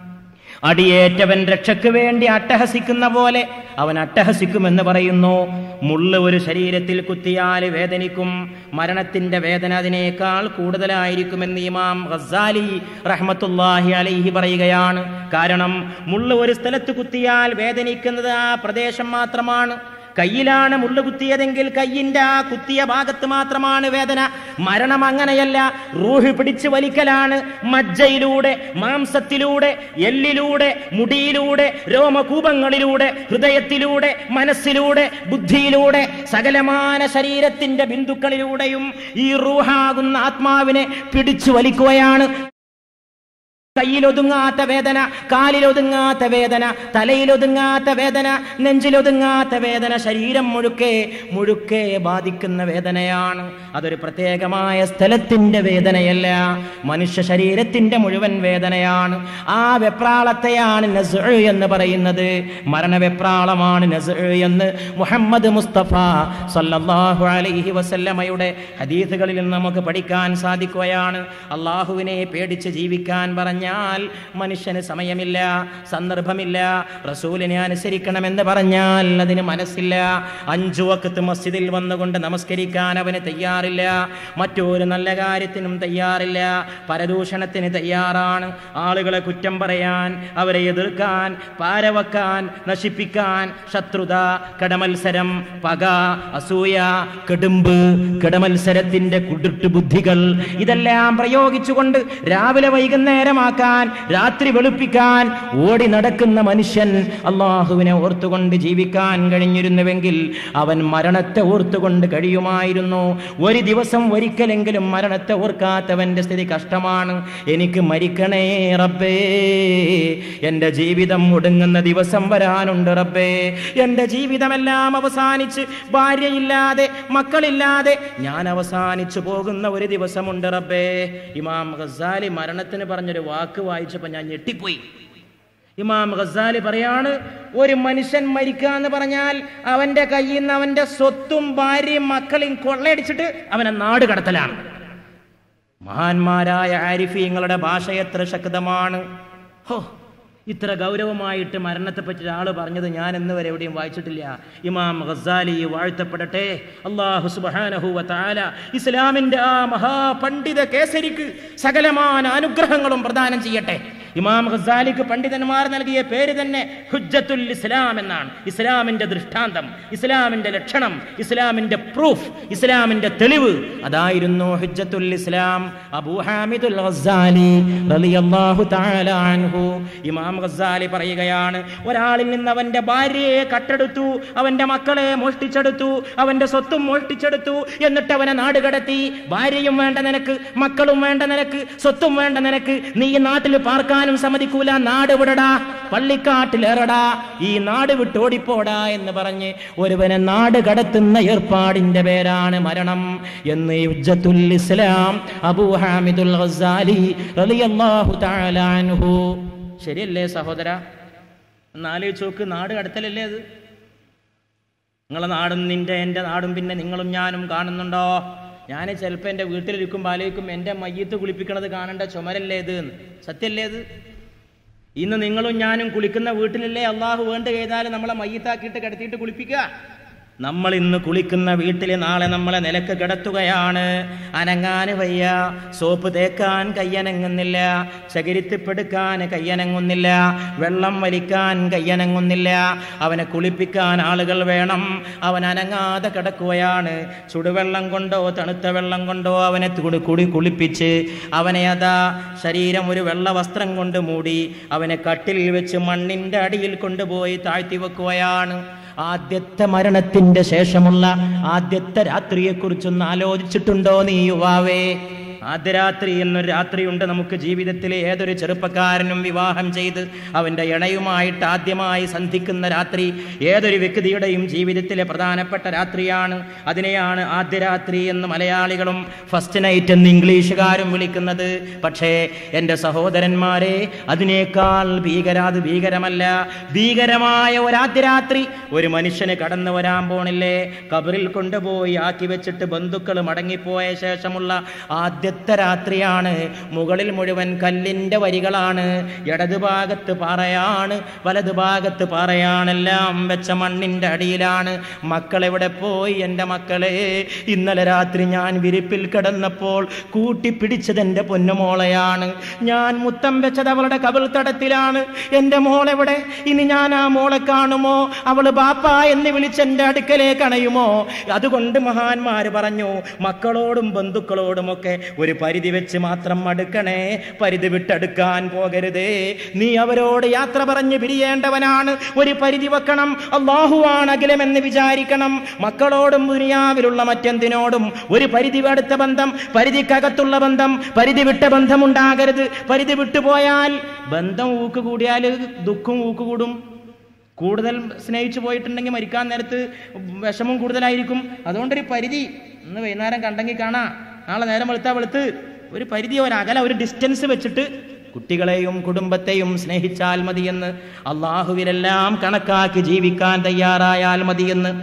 അടിയേറ്റവൻ രക്ഷയ്ക്ക് വേണ്ടി അട്ടഹസിക്കുന്ന പോലെ അവൻ അട്ടഹസിക്കുമെന്ന് പറയുന്നു. മുള്ള് ഒരു ശരീരത്തിൽ കുത്തിയാൽ വേദനിക്കും, മരണത്തിന്റെ വേദന അതിനേക്കാൾ കൂടുതലായിരിക്കുമെന്ന് ഇമാം ഗസ്സാലി റഹ്മത്തുള്ളാഹി അലൈഹി പറയുകയാണ്. കാരണം മുള്ള് ഒരു സ്ഥലത്ത് കുത്തിയാൽ വേദനിക്കുന്നത് ആ പ്രദേശം മാത്രമാണ്. കയ്യിലാണ് മുള്ളു കുത്തിയതെങ്കിൽ കയ്യിന്റെ ആ കുത്തിയ ഭാഗത്ത് മാത്രമാണ് വേദന. മരണം അങ്ങനെയല്ല, റൂഹ് പിടിച്ചു വലിക്കലാണ്. മജ്ജയിലൂടെ, മാംസത്തിലൂടെ, എല്ലിലൂടെ, മുടിയിലൂടെ, രോമകൂപങ്ങളിലൂടെ, ഹൃദയത്തിലൂടെ, മനസ്സിലൂടെ, ബുദ്ധിയിലൂടെ, സകലമാന ശരീരത്തിന്റെ ബിന്ദുക്കളിലൂടെയും ഈ റൂഹാകുന്ന ആത്മാവിനെ പിടിച്ചു വലിക്കുകയാണ്. കയ്യിലൊതുങ്ങാത്ത വേദന, കാലിലൊതുങ്ങാത്ത വേദന, തലയിലൊതുങ്ങാത്ത വേദന, നെഞ്ചിലൊതുങ്ങാത്ത വേദന, ശരീരം മുഴുക്കെ മുഴുക്കെ ബാധിക്കുന്ന വേദനയാണ്. അതൊരു പ്രത്യേകമായ സ്ഥലത്തിന്റെ വേദനയല്ല, മനുഷ്യ ശരീരത്തിന്റെ മുഴുവൻ വേദനയാണ്. ആ വെപ്രാളത്തെയാണ് നസ്ഉ എന്ന് പറയുന്നത്. മരണവെപ്രാളമാണ് നസ്ഉ എന്ന് മുഹമ്മദ് മുസ്തഫ സല്ലല്ലാഹു അലൈഹി വസല്ലമയുടെ ഹദീസുകളിൽ നമുക്ക് പഠിക്കാൻ സാധിക്കുകയാണ്. അള്ളാഹുവിനെ പേടിച്ച് ജീവിക്കാൻ പറഞ്ഞ മനുഷ്യന് സമയമില്ല, സന്ദർഭമില്ല. റസൂലിനെ അനുസരിക്കണമെന്ന് പറഞ്ഞാൽ അതിന് മനസ്സില്ല. അഞ്ചു വഖത്ത് മസ്ജിദിൽ വന്നുകൊണ്ട് നമസ്കരിക്കാൻ അവന് തയ്യാറില്ല, മറ്റൊരു നല്ല കാര്യത്തിനും തയ്യാറില്ല, പരദൂഷണത്തിന് തയ്യാറാണ്. ആളുകളെ കുറ്റം പറയാൻ, അവരെ എതിർക്കാൻ, പാരവക്കാൻ, നശിപ്പിക്കാൻ, ശത്രുത, കടമത്സരം, പക, അസൂയ, കെടുമ്പ്, കടമത്സരത്തിന്റെ കുടുട്ട് ബുദ്ധികൾ, ഇതെല്ലാം പ്രയോഗിച്ചുകൊണ്ട് രാവിലെ വൈകുന്നേരം പകലാക്കാൻ, രാത്രി വെളുപ്പിക്കാൻ ഓടി നടക്കുന്ന മനുഷ്യൻ അള്ളാഹുവിനെ ഓർത്തുകൊണ്ട് ജീവിക്കാൻ കഴിഞ്ഞിരുന്നുവെങ്കിൽ അവൻ മരണത്തെ ഓർത്തുകൊണ്ട് കഴിയുമായിരുന്നു. ഒരു ദിവസം ഒരിക്കലെങ്കിലും മരണത്തെ ഓർക്കാത്തവന്റെ സ്ഥിതി കഷ്ടമാണ്. എനിക്ക് മരിക്കണേ റബ്ബേ, എന്റെ ജീവിതം ഒടുങ്ങുന്ന ദിവസം വരാനുണ്ട് റബ്ബേ, എന്റെ ജീവിതമെല്ലാം അവസാനിച്ച് ഭാര്യയില്ലാതെ മക്കളില്ലാതെ ഞാൻ അവസാനിച്ചു പോകുന്ന ഒരു ദിവസമുണ്ട് റബ്ബേ. ഇമാം ഗസാലി മരണത്തിന് പറഞ്ഞൊരു വാക്ക് വായിച്ചപ്പോൾ ഞാൻ ഞെട്ടിപ്പോയി. ഇമാം ഗസാലി പറയാണ്, ഒരു മനുഷ്യൻ മരിക്കാന്ന് പറഞ്ഞാൽ അവന്റെ കയ്യിൽ നിന്ന് അവന്റെ സ്വത്തും ഭാര്യയും മക്കളെയും കൊള്ളയടിച്ചിട്ട് അവനെ നാട് കടത്തലാണ്. മഹാന്മാരായ ആരിഫീങ്ങളുടെ ഭാഷ എത്ര ശക്തമാണ്! ഹോ, ഇത്ര ഗൗരവമായിട്ട് മരണത്തെപ്പറ്റി ഒരാൾ പറഞ്ഞത് ഞാൻ ഇന്ന് വരെ എവിടെയും വായിച്ചിട്ടില്ല. ഇമാം ഗസാലി വാഴ്ത്തപ്പെടട്ടെ. അല്ലാഹു സുബ്ഹാനഹു വ തആല ഇസ്ലാമിന്റെ ആ മഹാപണ്ഡിത കേസരിക്ക് സകലമാന അനുഗ്രഹങ്ങളും പ്രദാനം ചെയ്യട്ടെ. ഇമാം ഗസാലിക്ക് പണ്ഡിതന്മാർ നൽകിയ പേര് തന്നെ ഹുജ്ജത്തുൽ ഇസ്ലാം എന്നാണ്. ഇസ്ലാമിന്റെ ദൃഷ്ടാന്തം, ഇസ്ലാമിന്റെ ലക്ഷണം, ഇസ്ലാമിന്റെ പ്രൂഫ്, ഇസ്ലാമിന്റെ തെളിവ്, അതായിരുന്നു ഹുജ്ജത്തുൽ ഇസ്ലാം. അബൂ ഹാമിദുൽ ഗസാലി റളിയല്ലാഹു തആല അൻഹു ഇമാം ഗസാലി പറയുകയാണ്, ഒരാളിൽ നിന്ന് അവന്റെ ഭാര്യയെ കട്ടെടുത്തു, അവന്റെ മക്കളെ മോഷ്ടിച്ചെടുത്തു, അവന്റെ സ്വത്തും മോഷ്ടിച്ചെടുത്തു, എന്നിട്ട് അവനെ നാട് കടത്തി. ഭാര്യയും വേണ്ട നിനക്ക്, മക്കളും വേണ്ട നിനക്ക്, സ്വത്തും വേണ്ട നിനക്ക്, നീ ഈ നാട്ടിൽ പാർക്കാനും സമ്മതിക്കൂല, നാട് വിടടാ, പള്ളിക്കാട്ടിലേറടാ, ഈ നാട് വിട്ടോടിപ്പോടാ എന്ന് പറഞ്ഞ് ഒരുവനെ നാട് കടത്തുന്ന ഏർപ്പാടിന്റെ പേരാണ് മരണം എന്ന് ഹുജ്ജത്തുൽ ഇസ്ലാം അബൂ ഹാമിദുൽ ഗസാലി റളിയല്ലാഹു തആല അൻഹു. ശരിയല്ലേ സഹോദര? എന്നാലോചിച്ച് നോക്ക്, നാട് കടത്തലല്ലേ അത്? നിങ്ങളെ നാടും നിന്റെ എൻ്റെ നാടും പിന്നെ നിങ്ങളും ഞാനും കാണുന്നുണ്ടോ? ഞാൻ ചിലപ്പോൾ എൻ്റെ വീട്ടിലിരിക്കുമ്പോൾ ആലോചിക്കും, എൻ്റെ മയ്യത്ത് കുളിപ്പിക്കണത് കാണേണ്ട ചുമരല്ലേ ഇത് എന്ന്. സത്യല്ലേ അത്? ഇന്ന് നിങ്ങളും ഞാനും കുളിക്കുന്ന വീട്ടിലല്ലേ അള്ളാഹു വേണ്ട ചെയ്താൽ നമ്മളെ മയ്യത്താക്കിയിട്ട് കിടത്തിയിട്ട് കുളിപ്പിക്കുക? നമ്മൾ ഇന്ന് കുളിക്കുന്ന വീട്ടിൽ നാളെ നമ്മളെ നിലക്ക് കിടത്തുകയാണ്. അനങ്ങാന് വയ്യ, സോപ്പ് തേക്കാൻ കയ്യനങ്ങുന്നില്ല, ചകിരിത്തിപ്പെടുക്കാൻ കയ്യനങ്ങുന്നില്ല, വെള്ളം വലിക്കാൻ കയ്യനങ്ങുന്നില്ല, അവനെ കുളിപ്പിക്കാൻ ആളുകൾ വേണം. അവൻ അനങ്ങാതെ കിടക്കുകയാണ്. ചുടുവെള്ളം കൊണ്ടോ തണുത്ത വെള്ളം കൊണ്ടോ അവനെ കുടി കുളിപ്പിച്ച് അവനെ അതാ ശരീരം ഒരു വെള്ള വസ്ത്രം കൊണ്ട് മൂടി അവനെ കട്ടിലിൽ വെച്ച് മണ്ണിന്റെ അടിയിൽ കൊണ്ടുപോയി താഴ്ത്തി വെക്കുകയാണ്. ആദ്യത്തെ മരണത്തിന്റെ ശേഷമുള്ള ആദ്യത്തെ രാത്രിയെക്കുറിച്ചൊന്ന് ആലോചിച്ചിട്ടുണ്ടോ നീ യുവാവേ? ആദ്യ രാത്രി എന്നൊരു രാത്രിയുണ്ട് നമുക്ക് ജീവിതത്തിൽ. ഏതൊരു ചെറുപ്പക്കാരനും വിവാഹം ചെയ്ത് അവൻ്റെ ഇണയുമായിട്ട് ആദ്യമായി സന്ധിക്കുന്ന രാത്രി ഏതൊരു വ്യക്തിയുടെയും ജീവിതത്തിലെ പ്രധാനപ്പെട്ട രാത്രിയാണ്. അതിനെയാണ് ആദ്യ രാത്രി എന്ന് മലയാളികളും ഫസ്റ്റ് നൈറ്റ് എന്ന് ഇംഗ്ലീഷുകാരും വിളിക്കുന്നത്. പക്ഷേ എൻ്റെ സഹോദരന്മാരെ, അതിനേക്കാൾ ഭീകരാത് ഭീകരമല്ല. ഭീകരമായ ഒരാദ്യ രാത്രി ഒരു മനുഷ്യന് കടന്നു വരാൻ പോണില്ലേ? ഖബറിൽ കൊണ്ടുപോയി ആക്കി വെച്ചിട്ട് ബന്ധുക്കൾ മടങ്ങിപ്പോയ ശേഷമുള്ള ആദ്യ രാത്രിയാണ്. മുകളിൽ മുഴുവൻ കല്ലിന്റെ വരികളാണ്, ഇടതുഭാഗത്ത് പാറയാണ്, വലതുഭാഗത്ത് പാറയാണെല്ലാം വെച്ച മണ്ണിന്റെ അടിയിലാണ്. മക്കളെവിടെ പോയി എൻ്റെ മക്കളെ? ഇന്നലെ രാത്രി ഞാൻ വിരിപ്പിൽ കിടന്നപ്പോൾ കൂട്ടിപ്പിടിച്ചത് എൻ്റെ പൊന്നുമോളെയാണ്. ഞാൻ മുത്തം വെച്ചത് അവളുടെ കബിൾ തടത്തിലാണ്. എൻ്റെ മോളെവിടെ? ഇനി ഞാൻ ആ മോളെ കാണുമോ? അവള് ബാപ്പ എന്ന് വിളിച്ച് എൻ്റെ അടുക്കലേക്ക് അണയുമോ? അതുകൊണ്ട് മഹാന്മാര് പറഞ്ഞു, മക്കളോടും ബന്ധുക്കളോടുമൊക്കെ ഒരു പരിധി വെച്ച് മാത്രം അടുക്കണേ, പരിധി വിട്ടടുക്കാൻ പോകരുതേ. നീ അവരോട് യാത്ര പറഞ്ഞ് പിരിയേണ്ടവനാണ്. ഒരു പരിധി വെക്കണം. അല്ലാഹുവാണ് അഖിലമെന്ന് വിചാരിക്കണം. മക്കളോടും ദുനിയാവിലുള്ള മറ്റെന്തിനോടും ഒരു പരിധി അടുത്ത ബന്ധം, പരിധിക്കകത്തുള്ള ബന്ധം, പരിധി വിട്ട ബന്ധം ഉണ്ടാകരുത്. പരിധി വിട്ടുപോയാൽ ബന്ധം ഊക്കുകൂടിയാൽ ദുഃഖം ഊക്കുകൂടും. കൂടുതൽ സ്നേഹിച്ചു പോയിട്ടുണ്ടെങ്കിൽ മരിക്കാൻ നേരത്ത് വിഷമം കൂടുതലായിരിക്കും. അതുകൊണ്ടൊരു പരിധി. ഇന്ന് വൈകുന്നേരം കണ്ടെങ്കിൽ കാണാം, നാളെ നേരം വെളുത്താ വെളുത്ത് ഒരു പരിധി, ഒരു അകല, ഒരു ഡിസ്റ്റൻസ് വെച്ചിട്ട് കുട്ടികളെയും കുടുംബത്തെയും സ്നേഹിച്ചാൽ മതിയെന്ന്, അള്ളാഹുവിലെല്ലാം കണക്കാക്കി ജീവിക്കാൻ തയ്യാറായാൽ മതിയെന്ന്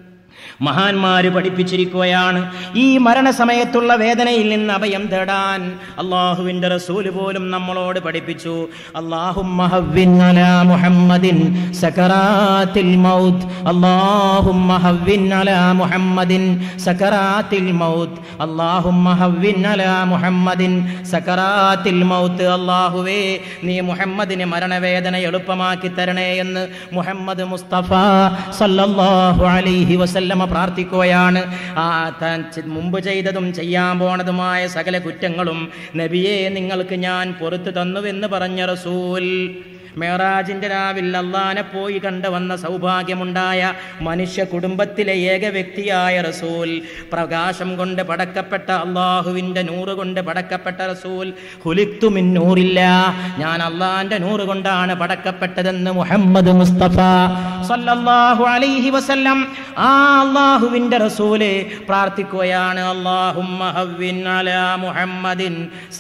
മഹാന്മാര് പഠിപ്പിച്ചിരിക്കുകയാണ്. ഈ മരണസമയത്തുള്ള വേദനയിൽ നിന്ന് അഭയം തേടാൻ അള്ളാഹുവിന്റെ റസൂല് പോലും നമ്മളോട് പഠിപ്പിച്ചു. അല്ലാഹുമ്മ ഹവ്വിൻ അലാ മുഹമ്മദിൻ സകറാത്തിൽ മൗത്ത്, അല്ലാഹുമ്മ ഹവ്വിൻ അലാ മുഹമ്മദിൻ സകറാത്തിൽ മൗത്ത്, അല്ലാഹുമ്മ ഹവ്വിൻ അലാ മുഹമ്മദിൻ സകറാത്തിൽ മൗത്ത്. അല്ലാഹുവേ, നീ മുഹമ്മദിന് മരണവേദന എളുപ്പമാക്കി തരണേ എന്ന് മുഹമ്മദ് മുസ്തഫ സല്ലല്ലാഹു അലൈഹി വസല്ലമ പ്രാർത്ഥിക്കുകയാണ്. ആ താൻ മുമ്പ് ചെയ്തതും ചെയ്യാൻ പോണതുമായ സകല കുറ്റങ്ങളും നബിയെ നിങ്ങൾക്ക് ഞാൻ പുറത്തു തന്നുവെന്ന് പറഞ്ഞ റസൂൽ. മെഹറാജിന്റെ രാവിൽ അള്ളാനെ പോയി കണ്ടു വന്ന സൗഭാഗ്യമുണ്ടായ മനുഷ്യ കുടുംബത്തിലെ ഏക വ്യക്തിയായ റസൂൽ, പ്രകാശം കൊണ്ട് പടക്കപ്പെട്ട അള്ളാഹുവിന്റെ നൂറ് കൊണ്ട് പടക്കപ്പെട്ട റസൂൽ. ഖുലിഖ്തു മിൻ നൂറില്ല, ഞാൻ അള്ളാന്റെ നൂറ് കൊണ്ടാണ് പടക്കപ്പെട്ടതെന്ന് മുഹമ്മദ് മുസ്തഫ സല്ലല്ലാഹു അലൈഹി വസല്ലം. ആ അള്ളാഹുവിന്റെ റസൂല് പ്രാർത്ഥിക്കുകയാണ്, അല്ലാഹുമ്മ ഹവ്വിൻ അലാ മുഹമ്മദിൻ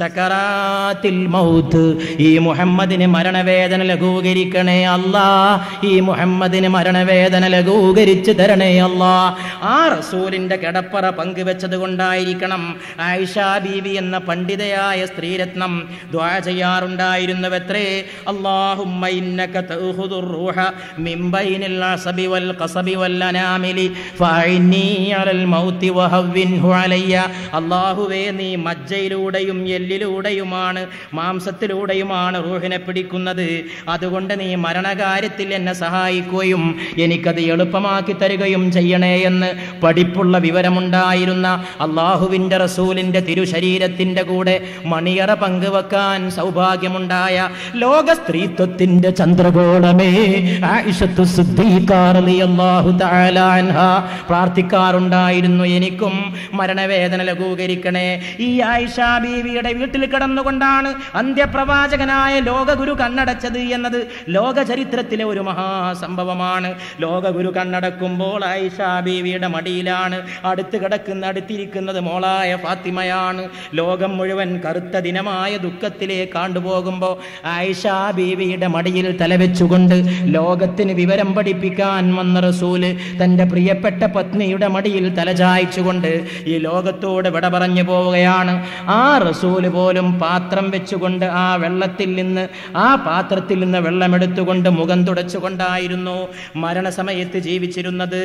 സകറാത്തിൽ മൗത്ത്. ഈ മുഹമ്മദിന് മരണവേദന ലഘൂകരിക്കണേ അല്ലാ, ഈ മുഹമ്മദിന് മരണവേദന ലഘൂകരിച്ച് തരണേ അല്ലാ. ആ റസൂലിന്റെ കിടപ്പറ പങ്കുവെച്ചത് കൊണ്ടായിരിക്കണം ആയിഷ ബീവി എന്ന പണ്ഡിതയായ സ്ത്രീരത്നം ദുആ ചെയ്യാറുണ്ടായിരുന്നുവത്രേ, അല്ലാഹുമ്മ ഇന്നക തഅഖുദുർ റൂഹ മിൻ ബൈനിൽ അസബി വൽ ഖസബി വൽ അനാമിലി ഫഇന്നി അലൽ മൗതി വഹവ്വിൻഹു അലയ്യ. അല്ലാഹുവേ, നീ മജ്ജയിലൂടെയും എല്ലിലൂടെയുമാണ് മാംസത്തിലൂടെയുമാണ് റൂഹിനെ പിടിക്കുന്നത്, അതുകൊണ്ട് നീ മരണകാര്യത്തിൽ എന്നെ സഹായിക്കുകയും എനിക്കത് എളുപ്പമാക്കി തരികയും ചെയ്യണേ എന്ന് പഠിപ്പുള്ള വിവരമുണ്ടായിരുന്ന അള്ളാഹുവിന്റെ റസൂലിന്റെ തിരുശരീരത്തിന്റെ കൂടെ മണിയറ പങ്കുവെക്കാൻ സൗഭാഗ്യമുണ്ടായ ലോക സ്ത്രീത്വത്തിന്റെ ചന്ദ്രഗോളമേ ആയിഷത്തു സിദ്ദീഖ റളിയല്ലാഹു തആല അൻഹാ പ്രാർത്ഥിക്കാറുണ്ടായിരുന്നു, എനിക്കും മരണവേദന ലഘൂകരിക്കണേ. ഈ ആയിഷ ബീവിയുടെ വീട്ടിൽ കിടന്നുകൊണ്ടാണ് അന്ത്യപ്രവാചകനായ ലോകഗുരു കണ്ണടച്ചത് എന്നത് ലോക ചരിത്രത്തിലെ ഒരു മഹാസംഭവമാണ്. ലോകഗുരു കണ്ണടക്കുമ്പോൾ ആയിഷ ബീവിയുടെ മടിയിലാണ് അടുത്ത് കിടക്കുന്ന അടുത്തിരിക്കുന്നത് മോളായ ഫാത്തിമയാണ്. ലോകം മുഴുവൻ കറുത്ത ദിനമായ ദുഃഖത്തിലേക്ക് കൊണ്ടുപോകുമ്പോൾ ആയിഷ ബീവിയുടെ മടിയിൽ തലവെച്ചുകൊണ്ട് ലോകത്തിന് വിവരം പഠിപ്പിക്കാൻ വന്ന റസൂല് തന്റെ പ്രിയപ്പെട്ട പത്നിയുടെ മടിയിൽ തലചായ്ച്ചുകൊണ്ട് ഈ ലോകത്തോട് വിട പറഞ്ഞു പോവുകയാണ്. ആ റസൂല് പോലും പാത്രം വെച്ചുകൊണ്ട് ആ വെള്ളത്തിൽ നിന്ന് ആ പാത്രത്തിൽ നിന്ന് വെള്ളമെടുത്തുകൊണ്ട് മുഖം തുടച്ചുകൊണ്ടായിരുന്നു മരണസമയത്ത് ജീവിച്ചിരുന്നത്.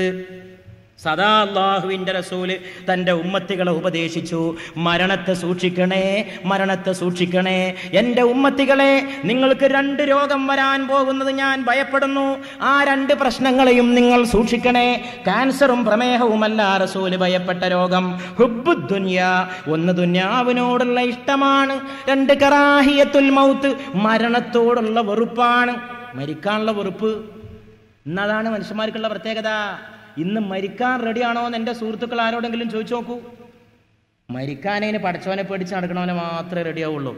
സദാ അല്ലാഹുവിന്റെ റസൂല് തന്റെ ഉമ്മത്തികളെ ഉപദേശിച്ചു, മരണത്തെ സൂക്ഷിക്കണേ, മരണത്തെ സൂക്ഷിക്കണേ. എൻ്റെ ഉമ്മത്തികളെ, നിങ്ങൾക്ക് രണ്ട് രോഗം വരാൻ പോകുന്നത് ഞാൻ ഭയപ്പെടുന്നു. ആ രണ്ട് പ്രശ്നങ്ങളെയും നിങ്ങൾ സൂക്ഷിക്കണേ. ക്യാൻസറും പ്രമേഹവുമല്ല റസൂല് ഭയപ്പെട്ട രോഗം. ഹുബ്ബുദ് ദുനിയ, ഒന്ന് ദുനിയാവിനോടുള്ള ഇഷ്ടമാണ്. രണ്ട് കറാഹിയത്തുൽ മൗത്ത്, മരണത്തോടുള്ള വെറുപ്പാണ്, മരിക്കാനുള്ള വെറുപ്പ്. എന്നതാണ് മനുഷ്യന്മാർക്കുള്ള പ്രത്യേകത. ഇന്ന് മരിക്കാൻ റെഡിയാണോ എന്ന് എൻ്റെ സുഹൃത്തുക്കൾ ആരോടെങ്കിലും ചോദിച്ചു നോക്കൂ. മരിക്കാനതിന് പഠിച്ചവനെ പേടിച്ച് നടക്കണവനെ മാത്രമേ റെഡിയാവുള്ളൂ.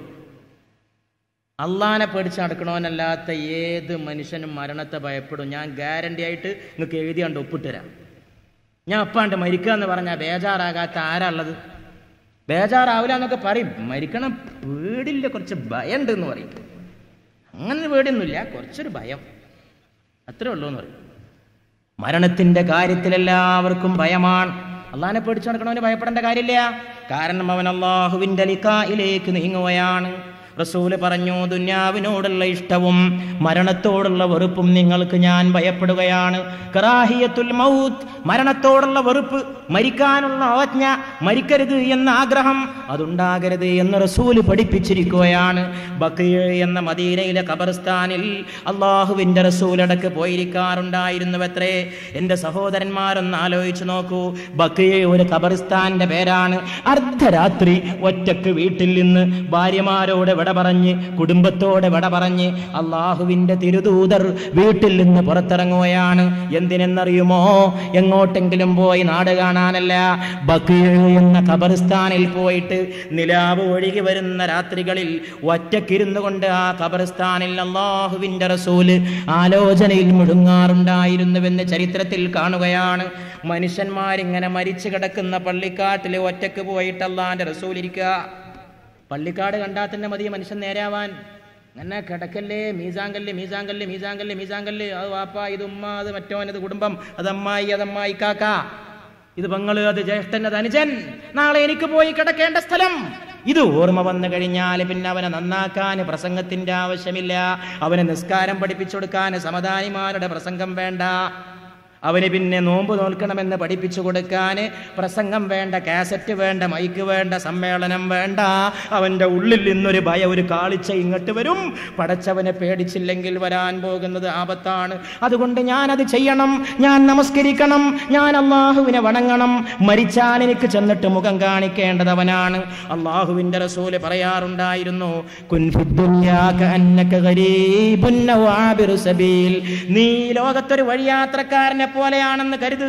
അള്ളാനെ പേടിച്ച് നടക്കണവനല്ലാത്ത ഏത് മനുഷ്യനും മരണത്തെ ഭയപ്പെടും. ഞാൻ ഗ്യാരണ്ടി ആയിട്ട് നിങ്ങൾക്ക് എഴുതിയാണ്ട് ഒപ്പിട്ടുതരാം. ഞാൻ അപ്പാണ്ട് മരിക്കുക എന്ന് പറഞ്ഞാൽ ബേജാറാകാത്ത ആരാ ഉള്ളത്? ബേജാറാവില്ല എന്നൊക്കെ പറയും. മരിക്കണം പേടില്ല, കുറച്ച് ഭയം ഉണ്ട് എന്ന് പറയും. അങ്ങനെ പേടിയൊന്നുമില്ല, കുറച്ചൊരു ഭയം, അത്രേ ഉള്ളൂ എന്ന് പറയും. മരണത്തിന്റെ കാര്യത്തിൽ എല്ലാവർക്കും ഭയമാണ്. അള്ളാഹിനെ പേടിച്ചു നടക്കണവന് ഭയപ്പെടേണ്ട കാര്യമില്ല. കാരണം അവൻ അള്ളാഹുവിന്റെ ലിഖായിലേക്ക് നീങ്ങുകയാണ്. റസൂല് പറഞ്ഞു, ദുന്യാവിനോടുള്ള ഇഷ്ടവും മരണത്തോടുള്ള വെറുപ്പും നിങ്ങൾക്ക് ഞാൻ ഭയപ്പെടുകയാണ്. കറാഹിയത്തുൽ മൗത്ത്, മരണത്തോടുള്ള വെറുപ്പ്, മരിക്കാനുള്ള ആജ്ഞ, മരിക്കരുത് എന്ന ആഗ്രഹം അതുണ്ടാകരുത് എന്ന് റസൂല് പഠിപ്പിച്ചിരിക്കുകയാണ്. ബഖീഅ് എന്ന മദീനയിലെ ഖബർസ്ഥാനിൽ അള്ളാഹുവിന്റെ റസൂലടക്ക് പോയിരിക്കാറുണ്ടായിരുന്നുവത്രേ. എൻ്റെ സഹോദരന്മാരൊന്ന് ആലോചിച്ചു നോക്കൂ. ബഖീഅ് ഒരു ഖബർസ്ഥാന്റെ പേരാണ്. അർദ്ധരാത്രി ഒറ്റക്ക് വീട്ടിൽ നിന്ന് ഭാര്യമാരോട് വിട പറഞ്ഞ്, കുടുംബത്തോടെ വിട പറഞ്ഞ് അള്ളാഹുവിന്റെ തിരുദൂതർ വീട്ടിൽ നിന്ന് പുറത്തിറങ്ങുകയാണ്. എന്തിനെന്നറിയുമോ? എങ്ങോട്ടെങ്കിലും പോയി നാട് കാണാനല്ല. ബഖീഅ് എന്ന ഖബർസ്ഥാനിൽ പോയിട്ട് നിലാവ് ഒഴുകി വരുന്ന രാത്രികളിൽ ഒറ്റക്കിരുന്നു കൊണ്ട് ആ ഖബർസ്ഥാനിൽ അള്ളാഹുവിന്റെ റസൂല് ആലോചനയിൽ മുഴുങ്ങാറുണ്ടായിരുന്നുവെന്ന് ചരിത്രത്തിൽ കാണുകയാണ്. മനുഷ്യന്മാരിങ്ങനെ മരിച്ചു കിടക്കുന്ന പള്ളിക്കാട്ടിൽ ഒറ്റക്ക് പോയിട്ട് അള്ളാന്റെ റസൂൽ ഇരിക്കുക. പള്ളിക്കാട് കണ്ടാൽ തന്നെ മതി മനുഷ്യൻ നേരാവാൻ. അങ്ങനെ കിടക്കല്ലേ, മീസാങ്കല്ല് മീസാങ്കല്ല് മീസാങ്കല്ല് മീസാങ്കല്ല്, അത് വാപ്പ, ഇത് ഉമ്മ, അത് മറ്റോൻ, ഇത് കുടുംബം, അതമ്മായി, അതമ്മായി കാക്ക, ഇത് പെങ്ങള്, അത് ജ്യേഷ്ഠൻ, അത് അനുജൻ, നാളെ എനിക്ക് പോയി കിടക്കേണ്ട സ്ഥലം. ഇത് ഓർമ്മ വന്നു കഴിഞ്ഞാൽ പിന്നെ അവനെ നന്നാക്കാൻ പ്രസംഗത്തിന്റെ ആവശ്യമില്ല. അവനെ നിസ്കാരം പഠിപ്പിച്ചു കൊടുക്കാൻ സമദാനിമാരുടെ പ്രസംഗം വേണ്ട. അവന് പിന്നെ നോമ്പ് നോൽക്കണമെന്ന് പഠിപ്പിച്ചു കൊടുക്കാൻ പ്രസംഗം വേണ്ട, കാസറ്റ് വേണ്ട, മൈക്ക് വേണ്ട, സമ്മേളനം വേണ്ട. അവൻ്റെ ഉള്ളിൽ നിന്നൊരു ഭയം, ഒരു കാളിച്ച ഇങ്ങോട്ട് വരും. പടച്ചവനെ പേടിച്ചില്ലെങ്കിൽ വരാൻ പോകുന്നത് ആപത്താണ്. അതുകൊണ്ട് ഞാനത് ചെയ്യണം, ഞാൻ നമസ്കരിക്കണം, ഞാൻ അള്ളാഹുവിനെ വണങ്ങണം. മരിച്ചാൽ എനിക്ക് ചെന്നിട്ട് മുഖം കാണിക്കേണ്ടത് അവനാണ്. അള്ളാഹുവിൻ്റെ റസൂല് പറയാറുണ്ടായിരുന്നു, കുൻ ഫിദ്ദുനിയാ കഅന്നക ഗരീബുൻ ഔ ആബിറു സബീൽ. നീ ലോകത്തൊരു വഴിയാത്രക്കാരനെ പോലെയാണെന്ന് കരുത്,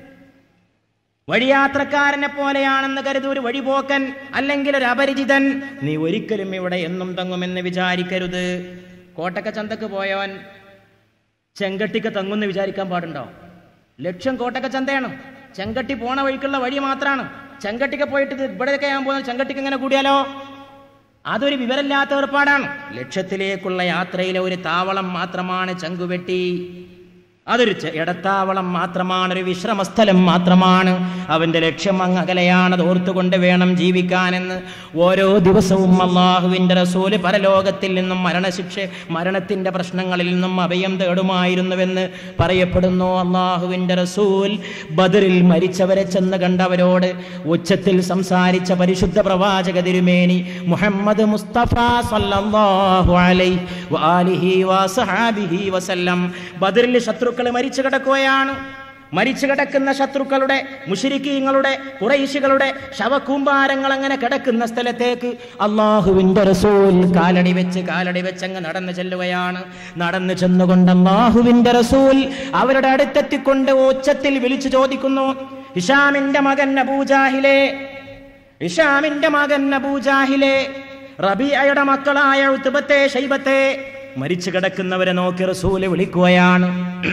വഴിയാത്രക്കാരനെ പോലെയാണെന്ന് കരുത്, ഒരു വഴിപോക്കൻ അല്ലെങ്കിൽ ഒരു അപരിചിതൻ. നീ ഒരിക്കലും ഇവിടെ എന്നും തങ്ങുമെന്ന് വിചാരിക്കരുത്. കോട്ടക്ക ചന്തക്ക് പോയവൻ ചെങ്കട്ടിക്ക് തങ്ങുമെന്ന് വിചാരിക്കാൻ പാടുണ്ടോ? ലക്ഷ്യം കോട്ടക്ക ചന്തയാണ്, ചെങ്കട്ടി പോണ വഴിക്കുള്ള വഴി മാത്രമാണ്. ചെങ്കട്ടിക്ക് പോയിട്ട് ഇവിടെയൊക്കെ ഞാൻ പോകുന്നത് ചെങ്കട്ടിക്ക് എങ്ങനെ കൂടിയാലോ? അതൊരു വിവരമില്ലാത്ത ഏർപ്പാടാണ്. ലക്ഷ്യത്തിലേക്കുള്ള യാത്രയിലെ ഒരു താവളം മാത്രമാണ് ചങ്കുവെട്ടി. അതൊരു ഇടത്താവളം മാത്രമാണ്, ഒരു വിശ്രമസ്ഥലം മാത്രമാണ്. അവന്റെ ലക്ഷ്യം അങ്ങ് അകലെയാണ്. അത് ഓർത്തുകൊണ്ട് വേണം ജീവിക്കാനെന്ന് ഓരോ ദിവസവും അള്ളാഹുവിന്റെ റസൂല് പരലോകത്തിൽ നിന്നും മരണശിക്ഷ മരണത്തിന്റെ പ്രശ്നങ്ങളിൽ നിന്നും അഭയം തേടുമായിരുന്നുവെന്ന് പറയപ്പെടുന്നു. അള്ളാഹുവിന്റെ റസൂൽ ബദറിൽ മരിച്ചവരെ ചെന്ന് കണ്ടവരോട് ഉച്ചത്തിൽ സംസാരിച്ച പരിശുദ്ധ പ്രവാചക തിരുമേനി മുഹമ്മദ് മുസ്തഫ സല്ലല്ലാഹു അലൈഹി വആലിഹി വസഹബിഹി വസല്ലം ബദറിൽ ശത്രു മരിച്ചു കിടക്കുകയാണ്. മരിച്ചു കിടക്കുന്ന ശത്രുക്കളുടെ, മുശ്രിക്കീങ്ങളുടെ, ഖുറൈശികളുടെ ശവകൂമ്പാരങ്ങൾ അങ്ങനെ കിടക്കുന്ന സ്ഥലത്തേക്ക് അള്ളാഹുവിന്റെ റസൂൽ കാലടി വെച്ച് കാലടി വെച്ച് അങ്ങ് നടന്നു ചെല്ലുകയാണ്. നടന്നു ചെന്നുകൊണ്ട് അള്ളാഹുവിന്റെ റസൂൽ അവരുടെ അടുത്തെത്തിക്കൊണ്ട് ഉച്ചത്തിൽ വിളിച്ചു ചോദിക്കുന്നു, ഹിഷാമിന്റെ മകൻ അബൂജാഹിലെ, ഹിഷാമിന്റെ മകൻ അബൂജാഹിലെ, റബീഅയുടെ മക്കളായ ഉത്ബത്തെ, ശൈബത്തെ. മരിച്ചു കിടക്കുന്നവരെ നോക്കി റസൂല് വിളിക്കുകയാണ്.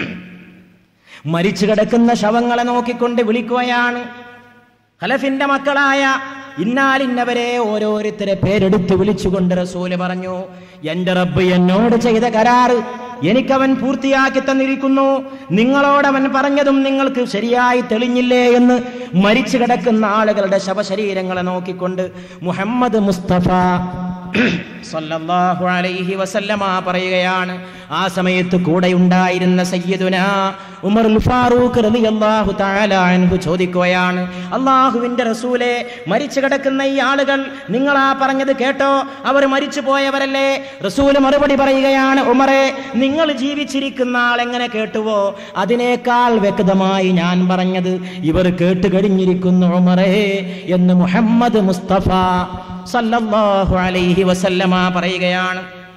മരിച്ചു കിടക്കുന്ന ശവങ്ങളെ നോക്കിക്കൊണ്ട് വിളിക്കുകയാണ്. ഖലഫിന്റെ മക്കളായ ഇന്നാലിന്നവരെ ഓരോരുത്തരെ പേരെടുത്ത് വിളിച്ചുകൊണ്ട് റസൂല് പറഞ്ഞു, എന്റെ റബ്ബ് എന്നോട് ചെയ്ത കരാറ് എനിക്കവൻ പൂർത്തിയാക്കി തന്നിരിക്കുന്നു. നിങ്ങളോടവൻ പറഞ്ഞതും നിങ്ങൾക്ക് ശരിയായി തെളിഞ്ഞില്ലേ എന്ന് മരിച്ചു കിടക്കുന്ന ആളുകളുടെ ശവശരീരങ്ങളെ നോക്കിക്കൊണ്ട് മുഹമ്മദ് മുസ്തഫ സല്ലല്ലാഹു അലൈഹി വസല്ലമ പറയുകയാണ്. ആ സമയത്ത് കൂടെ ഉണ്ടായിരുന്ന സയ്യിദുനാ ഉമറുൽ ഫാറൂഖ് റളിയല്ലാഹു തആല അൻഹു ചോദിക്കുകയാണ്, അല്ലാഹുവിന്റെ റസൂലേ, മരിച്ചു കിടക്കുന്ന ഈ ആളുകൾ നിങ്ങളാ പറഞ്ഞത് കേട്ടോ? അവർ മരിച്ചു പോയവരല്ലേ? റസൂല് മറുപടി പറയുകയാണ്, ഉമറേ, നിങ്ങൾ ജീവിച്ചിരിക്കുന്ന ആൾ എങ്ങനെ കേട്ടുവോ അതിനേക്കാൾ വ്യക്തമായി ഞാൻ പറഞ്ഞത് ഇവർ കേട്ട് കഴിഞ്ഞിരിക്കുന്നു ഉമറേ എന്ന് മുഹമ്മദ് മുസ്തഫ സല്ലല്ലാഹു അലൈഹി വസല്ലമ പറയുകയാണ്.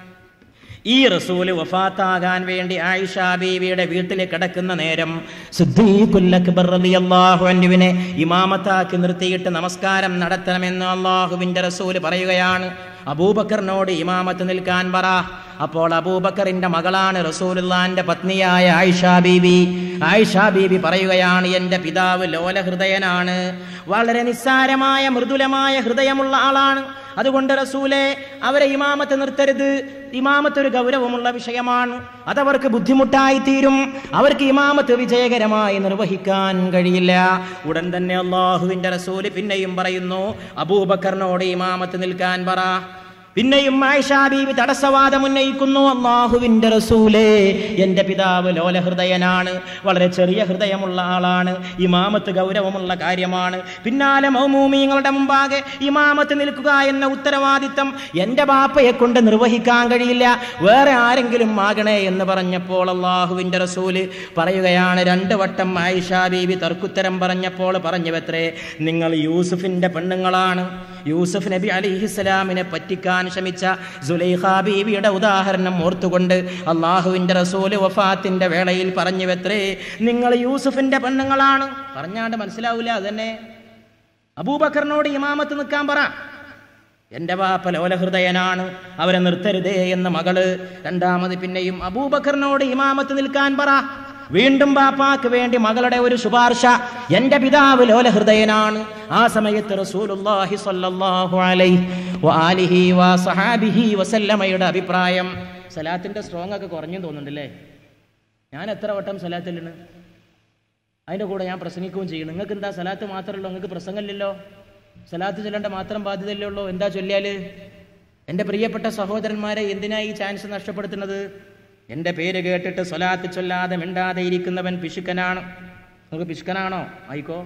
ഈ റസൂല് വഫാത്താകാൻ വേണ്ടി ആയിഷ ബീവിയുടെ വീട്ടിൽ കിടക്കുന്ന നേരം സിദ്ദീഖുൽ അക്ബർ റളിയല്ലാഹു അൻഹുവിനെ ഇമാമത്താക്കി നിർത്തിയിട്ട് നമസ്കാരം നടത്തണമെന്ന് അല്ലാഹുവിന്റെ റസൂല് പറയുകയാണ്. അബൂബക്കറിനോട് ഇമാമത്ത് നിൽക്കാൻ പറ. അപ്പോൾ അബൂബക്കറിന്റെ മകളാണ് റസൂലുള്ളാഹിന്റെ പത്നിയായ ആയിഷ ബീവി. ആയിഷ ബീവി പറയുകയാണ്, എന്റെ പിതാവ് ലോലഹൃദയനാണ്, വളരെ നിസ്സാരമായ മൃദുലമായ ഹൃദയമുള്ള ആളാണ്. അതുകൊണ്ട് റസൂലേ, അവരെ ഇമാമത്ത് നിർത്തരുത്. ഇമാമത്ത് ഒരു ഗൗരവമുള്ള വിഷയമാണ്, അതവർക്ക് ബുദ്ധിമുട്ടായി തീരും. അവർക്ക് ഇമാമത്ത് വിജയകരമായി നിർവഹിക്കാൻ കഴിയില്ല. ഉടൻ തന്നെ അല്ലാഹുവിന്റെ റസൂല് പിന്നെയും പറയുന്നു, അബൂബക്കറിനോട് ഇമാമത്ത് നിൽക്കാൻ പറ. പിന്നെയും ആയിഷ ബീവി തടസ്സവാദം ഉന്നയിക്കുന്നു. അല്ലാഹുവിന്റെ റസൂലേ, എന്റെ പിതാവ് ലോലഹൃദയനാണ്, വളരെ ചെറിയ ഹൃദയമുള്ള ആളാണ്, ഇമാമത്ത് ഗൗരവമുള്ള കാര്യമാണ്. പിന്നാലെ മൗമൂമിങ്ങളുടെ മുമ്പാകെ ഇമാമത്ത് നിൽക്കുക എന്ന ഉത്തരവാദിത്തം എന്റെ ബാപ്പയെ കൊണ്ട് നിർവഹിക്കാൻ കഴിയില്ല, വേറെ ആരെങ്കിലും ആകണേ എന്ന് പറഞ്ഞപ്പോൾ അല്ലാഹുവിന്റെ റസൂല് പറയുകയാണ്, രണ്ടു വട്ടം ആയിഷ ബീവി തർക്കുത്തരം പറഞ്ഞപ്പോൾ പറഞ്ഞുവത്രേ, നിങ്ങൾ യൂസുഫിന്റെ പെണ്ണുങ്ങളാണ്. യൂസുഫ് നബി അലൈഹിസ്സലാമിനെ പറ്റിക്കാൻ ശ്രമിച്ച സുലൈഖ ബീവിയുടെ ഉദാഹരണം ഓർത്തുകൊണ്ട് അള്ളാഹുവിന്റെ റസൂല് വഫാത്തിന്റെ വേളയിൽ പറഞ്ഞുവത്രേ, നിങ്ങൾ യൂസുഫിന്റെ പെണ്ണുങ്ങളാണ്. പറഞ്ഞാണ്ട് മനസ്സിലാവൂല. അതന്നെ അബൂബക്കറിനോട് ഇമാമത്ത് നിൽക്കാൻ പറ. എന്റെ വാപ്പ ലോലഹൃദയനാണ്, അവരെ നിർത്തരുതേ എന്ന് മകള്. രണ്ടാമത് പിന്നെയും അബൂബക്കറിനോട് ഇമാമത്ത് നിൽക്കാൻ പറ. വീണ്ടും ബാപ്പാക്ക് വേണ്ടി മകളുടെ ഒരു ശുപാർശ, എന്റെ പിതാവ് ലോലഹൃദയനാണ്. ആ സമയത്ത് റസൂലുള്ളാഹി സ്വല്ലല്ലാഹു അലൈഹി വആലിഹി വസഹബിഹി വസല്ലമയുടെ അഭിപ്രായം, സലാത്തിന്റെ സ്ട്രോങ് ഒക്കെ കുറഞ്ഞു തോന്നുന്നുണ്ടല്ലേ? ഞാൻ എത്ര വട്ടം സലാത്തിലാണ്, അതിൻ്റെ കൂടെ ഞാൻ പ്രസംഗിക്കുകയും ചെയ്യും. നിങ്ങൾക്ക് എന്താ സലാത്ത് മാത്രമല്ലോ, നിങ്ങൾക്ക് പ്രസംഗമില്ലല്ലോ, സലാത്ത് ചൊല്ലേണ്ട മാത്രം ബാധ്യതയല്ലേ ഉള്ളൂ. എന്താ ചൊല്ലിയാൽ? എൻ്റെ പ്രിയപ്പെട്ട സഹോദരന്മാരെ, എന്തിനാ ഈ ചാൻസ് നഷ്ടപ്പെടുത്തുന്നത്? എൻ്റെ പേര് കേട്ടിട്ട് സ്വലാത്ത് ചൊല്ലാതെ മിണ്ടാതെ ഇരിക്കുന്നവൻ പിശുക്കനാണ്. നമുക്ക് പിശുക്കനാണോ? ആയിക്കോ.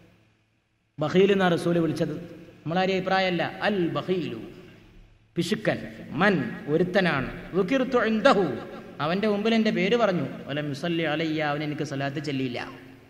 ബഖീൽ എന്നാ റസൂല് വിളിച്ചത്. നമ്മളാരും അഭിപ്രായമല്ല. അൽ ബഖീലു, പിശുക്കൻ. മൻ, ഒരുത്തനാണ്. റുകിർതു ഇൻദഹു, അവൻ്റെ മുമ്പിൽ എൻ്റെ പേര് പറഞ്ഞു. വലം യുസല്ലി അലയ്യ, അവൻ എനിക്ക് സ്വലാത്ത് ചൊല്ലിയില്ല.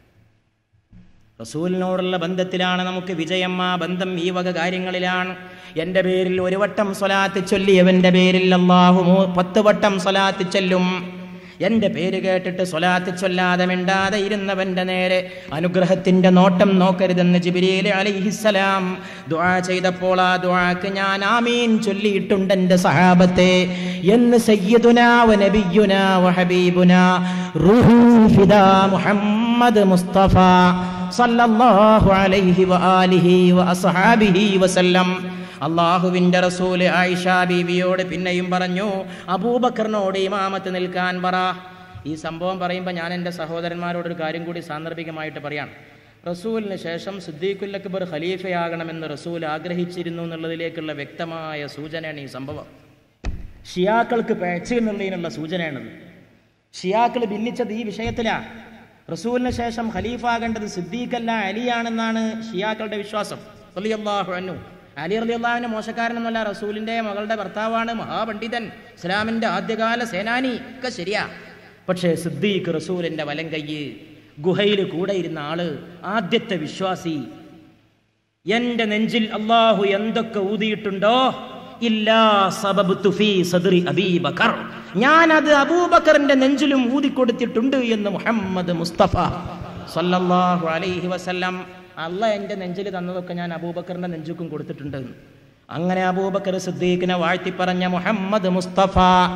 റസൂലിനോടുള്ള ബന്ധത്തിലാണ് നമുക്ക് വിജയം. ആ ബന്ധം ഈ വക കാര്യങ്ങളിലാണ്. എൻ്റെ പേരിൽ ഒരു വട്ടം സ്വലാത്ത് ചൊല്ലിയവൻ്റെ പേരിൽ അല്ലാഹു പത്ത് വട്ടം സ്വലാത്ത് ചൊല്ലും. എൻ്റെ പേര് കേട്ടിട്ട് സ്വലാത്ത് ചൊല്ലാതെ മിണ്ടാതെ ഇരുന്നവൻ്റെ നേരെ അനുഗ്രഹത്തിൻ്റെ നോട്ടം നോക്കരുതെന്ന് ജിബ്രീൽ അലൈഹിസ്സലാം ദുആ ചെയ്തപ്പോൾ ആ ദുആക്ക് ഞാൻ ആമീൻ ചൊല്ലിയിട്ടുണ്ട് എൻ്റെ സഹാബത്തെ എന്ന് സയ്യിദുനാ വ നബിയുനാ വ ഹബീബുനാ റൂഹു ഫിദാ മുഹമ്മദ് മുസ്തഫ സല്ലല്ലാഹു അലൈഹി വ ആലിഹി വ അസ്ഹാബിഹി വസല്ലം. അള്ളാഹുവിൻ്റെ റസൂല് ആയിഷ ബീവിയോട് പിന്നെയും പറഞ്ഞു, അബൂബക്കറിനോട് ഇമാമത്ത് നിൽക്കാൻ പറ. ഈ സംഭവം പറയുമ്പോൾ ഞാൻ എൻ്റെ സഹോദരന്മാരോടൊരു കാര്യം കൂടി സാന്ദർഭികമായിട്ട് പറയാം. റസൂലിന് ശേഷം സിദ്ദീഖുൽ അക്ബർ ഖലീഫയാകണമെന്ന് റസൂൽ ആഗ്രഹിച്ചിരുന്നു എന്നുള്ളതിലേക്കുള്ള വ്യക്തമായ സൂചനയാണ് ഈ സംഭവം. ഷിയാക്കൾക്ക് പേച്ച് എന്നുള്ളതിനുള്ള സൂചനയാണത്. ഷിയാക്കൾ ഭിന്നിച്ചത് ഈ വിഷയത്തിലാണ്. റസൂലിന് ശേഷം ഖലീഫാകേണ്ടത് സിദ്ദീഖല്ല അലിയാണെന്നാണ് ഷിയാക്കളുടെ വിശ്വാസം. റളിയല്ലാഹു അൻഹു. അലി റളിയല്ലാഹുവിന് മോശക്കാരനൊന്നുമല്ല, റസൂലിൻ്റെ മകളുടെ ഭർത്താവാണ്, മഹാപണ്ഡിതൻ, ഇസ്ലാമിൻ്റെ ആദ്യകാല സേനാനി, ഒക്കെ ശരിയാ. പക്ഷേ സിദ്ദീഖ് റസൂലിൻ്റെ വലം കയ്യ്, ഗുഹയിൽ കൂടെ ഇരുന്ന ആള്, ആദ്യത്തെ വിശ്വാസി. എൻ്റെ നെഞ്ചിൽ അള്ളാഹു എന്തൊക്കെ ഊതിയിട്ടുണ്ടോ ഇല്ലാ സബബ്തു ഫീ സദ്രി അബീബക്കർ, ഞാനത് അബൂബക്കറിന്റെ നെഞ്ചിലും ഊതിക്കൊടുത്തിട്ടുണ്ട് എന്ന് മുഹമ്മദ് മുസ്തഫ സല്ലല്ലാഹു അലൈഹി വസല്ലം. അള്ളാഹ് എൻ്റെ നെഞ്ചിൽ തന്നതൊക്കെ ഞാൻ അബൂബക്കറിന്റെ നെഞ്ചുക്കും കൊടുത്തിട്ടുണ്ട്. അങ്ങനെ അബൂബക്കർ സിദ്ദീഖിനെ വാഴ്ത്തി പറഞ്ഞ മുഹമ്മദ് മുസ്തഫ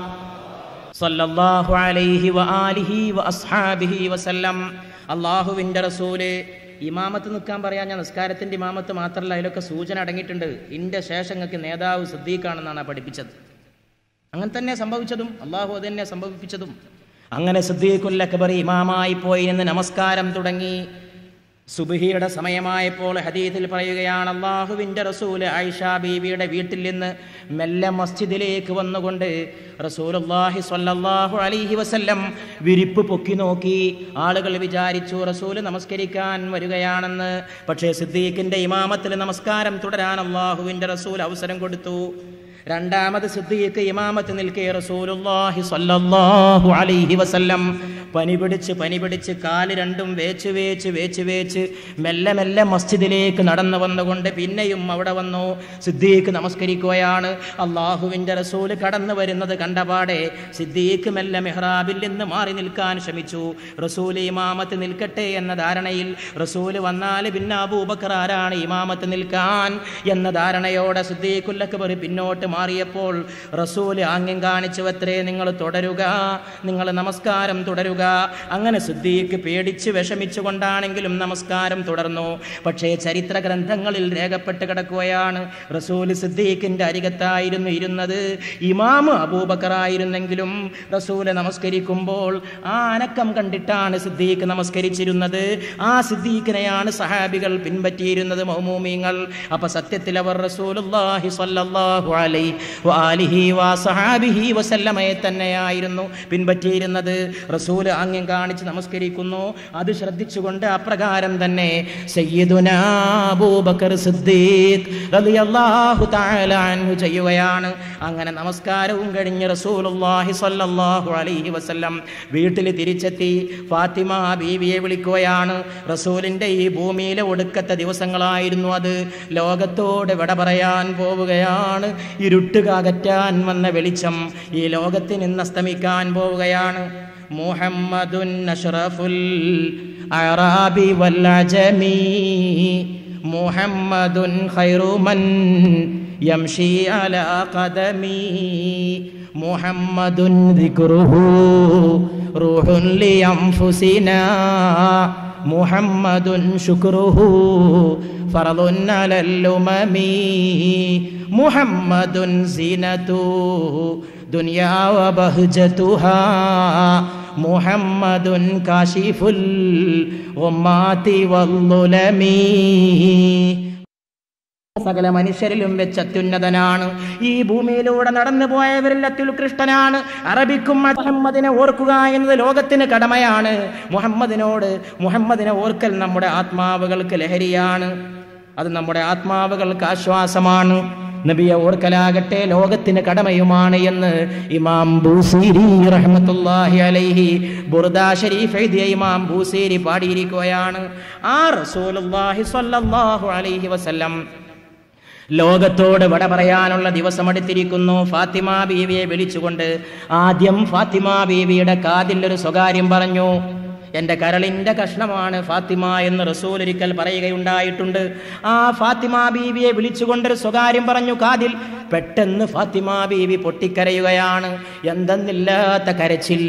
സല്ലല്ലാഹു അലൈഹി വ ആലിഹി വ അസ്ഹാബിഹി വസല്ലം. അള്ളാഹുവിൻ്റെ റസൂല് ഇമാമത്ത് നിൽക്കാൻ പറയാൻ ഞാൻ നിസ്കാരത്തിൻ്റെ ഇമാമത്ത് മാത്രമല്ല, അതിലൊക്കെ സൂചന അടങ്ങിയിട്ടുണ്ട്. ഇൻ്റെ ശേഷങ്ങൾക്ക് നേതാവ് സിദ്ദീഖാണെന്നാണ് പഠിപ്പിച്ചത്. അങ്ങനെ തന്നെ സംഭവിച്ചതും അള്ളാഹു അത് തന്നെ സംഭവിപ്പിച്ചതും. അങ്ങനെ സിദ്ദീഖുൽ അക്ബർ ഇമാമായി പോയി നിന്ന് നമസ്കാരം തുടങ്ങി. സുബ്ഹിയുടെ സമയമായപ്പോൾ ഹദീസിൽ പറയുകയാണ്, അള്ളാഹുവിൻ്റെ റസൂൽ ആയിഷ ബീവിയുടെ വീട്ടിൽ നിന്ന് മെല്ലെ മസ്ജിദിലേക്ക് വന്നുകൊണ്ട് റസൂലുള്ളാഹി സ്വല്ലല്ലാഹു അലൈഹി വസല്ലം വിരിപ്പ് പൊക്കി നോക്കി. ആളുകൾ വിചാരിച്ചു റസൂൽ നമസ്കരിക്കാൻ വരികയാണെന്ന്. പക്ഷേ സിദ്ദീഖിൻ്റെ ഇമാമത്തിൽ നമസ്കാരം തുടരാൻ അള്ളാഹുവിൻ്റെ റസൂൽ അവസരം കൊടുത്തു. രണ്ടാമത് സിദ്ദീഖ് ഇമാമത്ത് നിൽക്കെ റസൂലുള്ളാഹി സ്വല്ലല്ലാഹു അലൈഹി വസല്ലം പനി പിടിച്ച് പനി പിടിച്ച് കാല് രണ്ടും വേച്ച് വേച്ച് വേച്ച് വേച്ച് മെല്ലെ മെല്ലെ മസ്ജിദിലേക്ക് നടന്നു വന്നുകൊണ്ട് പിന്നെയും അവിടെ വന്നു. സിദ്ദീഖ് നമസ്കരിക്കുകയാണ്. അള്ളാഹുവിൻ്റെ റസൂല് കടന്നു വരുന്നത് കണ്ടപാടെ സിദ്ദീഖ് മെല്ലെ മെഹ്റാബിൽ നിന്ന് മാറി നിൽക്കാൻ ശ്രമിച്ചു. റസൂല് ഇമാമത്ത് നിൽക്കട്ടെ എന്ന ധാരണയിൽ, റസൂല് വന്നാൽ പിന്നെ അബൂബക്കർ ആരാണ് ഇമാമത്ത് നിൽക്കാൻ എന്ന ധാരണയോടെ സിദ്ദീഖുൽ അക്ബർ പിന്നോട്ട് മാറിയപ്പോൾ റസൂല് ആംഗ്യം കാണിച്ചു, അത്രേ നിങ്ങൾ തുടരുക, നിങ്ങൾ നമസ്കാരം തുടരുക. അങ്ങനെ സിദ്ദീഖ് പേടിച്ച് വിഷമിച്ചുകൊണ്ടാണെങ്കിലും നമസ്കാരം തുടർന്നു. പക്ഷേ ചരിത്ര ഗ്രന്ഥങ്ങളിൽ രേഖപ്പെട്ട് കിടക്കുകയാണ്, റസൂല് സിദ്ദീഖിന്റെ അരികത്തായിരുന്നു ഇരുന്നത്. ഇമാമ് അബൂബക്കർ ആയിരുന്നെങ്കിലും റസൂല് നമസ്കരിക്കുമ്പോൾ ആ അനക്കം കണ്ടിട്ടാണ് സിദ്ദീഖ് നമസ്കരിച്ചിരുന്നത്. ആ സിദ്ദീഖിനെയാണ് സഹാബികൾ പിൻപറ്റിയിരുന്നത്, മൗമൂമീങ്ങൾ. അപ്പൊ സത്യത്തിൽ അവർ റസൂലുള്ളാഹി സ്വല്ലല്ലാഹു അലൈഹി വആലിഹി വസഹബിഹി വസല്ലമയെ തന്നെയായിരുന്നു പിൻപറ്റിയിരുന്നത്. റസൂൽ ആംഗ്യം കാണിച്ച് നമസ്കരിക്കുന്നു. അത് ശ്രദ്ധിച്ചുകൊണ്ട് അപ്രകാരം തന്നെ സയ്യിദുനാ അബൂബക്കർ സിദ്ദീഖ് റളിയല്ലാഹു തആല അൻഹു ചെയ്യുകയാണ്. അങ്ങനെ നമസ്കാരവും കഴിഞ്ഞ് റസൂലുള്ളാഹി സ്വല്ലല്ലാഹു അലൈഹി വസല്ലം വീട്ടിൽ തിരിച്ചെത്തി. ഫാത്തിമ ബീവിയെ വിളിക്കുകയാണ്. റസൂലിന്റെ ഈ ഭൂമിയിലെ ഒടുക്കത്തെ ദിവസങ്ങളായിരുന്നു അത്. ലോകത്തോട് വിട പറയാൻ പോവുകയാണ്. ഇരുട്ട് അകറ്റാൻ വന്ന വെളിച്ചം ഈ ലോകത്തിൽ നിന്ന് അസ്തമിക്കാൻ പോവുകയാണ്. മുഹമ്മദുൻ അഷ്റഫുൽ അറാബി വൽ അജമി, മുഹമ്മദുൻ ഖൈറു മൻ യംശി അലാ ഖദമി, മുഹമ്മദുൻ ദിക്റുഹു റൂഹുൻ ലിഅൻഫുസിനാ, മുഹമ്മദുൻ ശുക്റുഹു ഫർളുൻ അലൽ ഉമമി, മുഹമ്മദുൻ സീനതു ദുനിയാ വ ബഹ്ജതുഹാ, മുഹമ്മദുൻ കാശിഫുൽ ഗുമ്മാതി വൽ ളുലമി. സകല മനുഷ്യരിലും വെച്ച് അത്യുന്നതനാണ്. ഈ ഭൂമിയിലൂടെ നടന്നു പോയവരിൽ അത്യുത്കൃഷ്ടനാണ്. അറബിക്കും മുഹമ്മദിനെ ഓർക്കുക എന്നത് ലോകത്തിന് കടമയാണ്. മുഹമ്മദിനോട് മുഹമ്മദിനെ ഓർക്കൽ നമ്മുടെ ആത്മാവുകൾക്ക് ലഹരിയാണ്. അത് നമ്മുടെ ആത്മാവുകൾക്ക് ആശ്വാസമാണ്. നബിയെ ഓർക്കലാകട്ടെ ലോകത്തിന് കടമയുമാണ് എന്ന് ഇമാം ബൂസീരി റഹ്മത്തുള്ളാഹി അലൈഹി ബുർദ ശരീഫ് എഴുതിയ ഇമാം ബൂസീരി പാടിയിരിക്കുകയാണ്. ആ റസൂലുള്ളാഹി സ്വല്ലല്ലാഹു അലൈഹി വസല്ലം ലോകത്തോട് വട പറയാനുള്ള ദിവസം അടുത്തിരിക്കുന്നു. ഫാത്തിമ ബീവിയെ വിളിച്ചുകൊണ്ട് ആദ്യം ഫാത്തിമ ബീവിയുടെ കാതിൽ ഒരു സ്വകാര്യം പറഞ്ഞു. എൻ്റെ കരളിൻ്റെ കഷ്ണമാണ് ഫാത്തിമ എന്ന് റസൂൽ ഒരിക്കൽ പറയുകയുണ്ടായിട്ടുണ്ട്. ആ ഫാത്തിമ ബീവിയെ വിളിച്ചുകൊണ്ടൊരു സ്വകാര്യം പറഞ്ഞു കാതിൽ. പെട്ടെന്ന് ഫാത്തിമ ബീവി പൊട്ടിക്കരയുകയാണ്. എന്തെന്നില്ലാത്ത കരച്ചിൽ,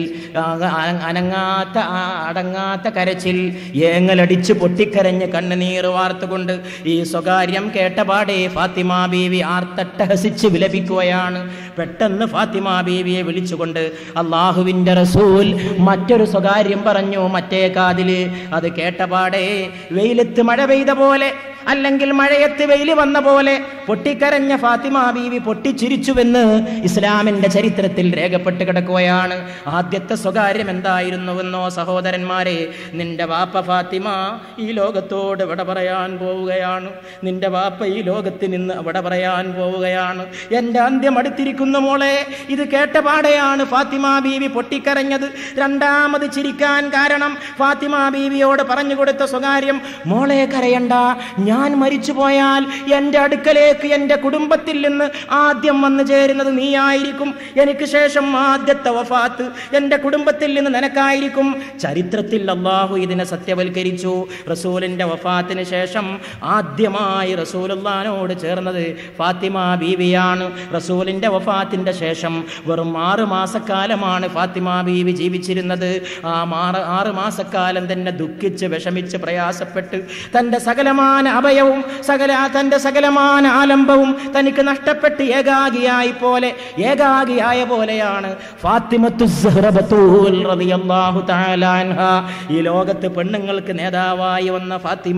അനങ്ങാത്ത അടങ്ങാത്ത കരച്ചിൽ, ഏങ്ങലടിച്ച് പൊട്ടിക്കരഞ്ഞ് കണ്ണുനീർ വാർത്തുകൊണ്ട് ഈ സ്വകാര്യം കേട്ടപാടെ ഫാത്തിമ ബീവി ആർത്തട്ടഹസിച്ച് വിലപിക്കുകയാണ്. പെട്ടെന്ന് ഫാത്തിമ ബീവിയെ വിളിച്ചുകൊണ്ട് അള്ളാഹുവിൻ്റെ റസൂൽ മറ്റൊരു സ്വകാര്യം പറഞ്ഞു മറ്റേ കാതില്. അത് കേട്ടപാടെ വെയിലത്ത് മഴ പെയ്ത പോലെ, അല്ലെങ്കിൽ മഴയത്ത് വെയില് വന്ന പോലെ പൊട്ടിക്കരഞ്ഞ ഫാത്തിമ ബീവി പൊട്ടിച്ചിരിച്ചുവെന്ന് ഇസ്ലാമിന്റെ ചരിത്രത്തിൽ രേഖപ്പെട്ട് കിടക്കുകയാണ്. ആദ്യത്തെ സ്വകാര്യം എന്തായിരുന്നുവെന്നോ സഹോദരന്മാരെ, നിന്റെ വാപ്പ ഫാത്തിമ ഈ ലോകത്തോട് വിട പറയാൻ പോവുകയാണ്. നിന്റെ വാപ്പ ഈ ലോകത്ത് നിന്ന് വിട പറയാൻ പോവുകയാണ്. എൻ്റെ അന്ത്യം അടുത്തിരിക്കുന്നു മോളെ. ഇത് കേട്ടപാടെയാണ് ഫാത്തിമ ബീവി പൊട്ടിക്കരഞ്ഞത്. രണ്ടാമത് ചിരിക്കാൻ കാരണം ഫാത്തിമ ബീവിയോട് പറഞ്ഞു കൊടുത്ത സ്വകാര്യം, മോളെ കരയണ്ട, ഞാൻ മരിച്ചു പോയാൽ എൻ്റെ അടുക്കലേക്ക് എൻ്റെ കുടുംബത്തിൽ നിന്ന് ആദ്യം വന്നു ചേരുന്നത് നീയായിരിക്കും. എനിക്ക് ശേഷം ആദ്യത്തെ വഫാത്ത് എൻ്റെ കുടുംബത്തിൽ നിന്ന് നിനക്കായിരിക്കും. ചരിത്രത്തിൽ അല്ലാഹു ഇതിനെ സത്യവൽക്കരിച്ചു. റസൂലിൻ്റെ വഫാത്തിന് ശേഷം ആദ്യമായി റസൂലുള്ളാഹിനോട് ചേർന്നത് ഫാത്തിമ ബീവിയാണ്. റസൂലിൻ്റെ വഫാത്തിൻ്റെ ശേഷം വെറും ആറ് മാസക്കാലമാണ് ഫാത്തിമ ബീവി ജീവിച്ചിരുന്നത്. ആ ആറ് ആറ് മാസക്കാലം തന്നെ ദുഃഖിച്ച് വിഷമിച്ച് പ്രയാസപ്പെട്ട് തൻ്റെ സകലമാന അഭയവും സകല തൻ്റെ സകലമാന ആലംബവും തനിക്ക് നഷ്ടപ്പെട്ട് ഏകാഗിയായി പോലെ ഏകാഗിയായ പോലെയാണ് ഫാത്തിമത്തു സുഹ്റ ബത്തൂൽ റളിയല്ലാഹു തആല അൻഹാ ഈ ലോകത്ത് പെണ്ണുങ്ങൾക്ക് നേതാവായി വന്ന ഫാത്തിമ.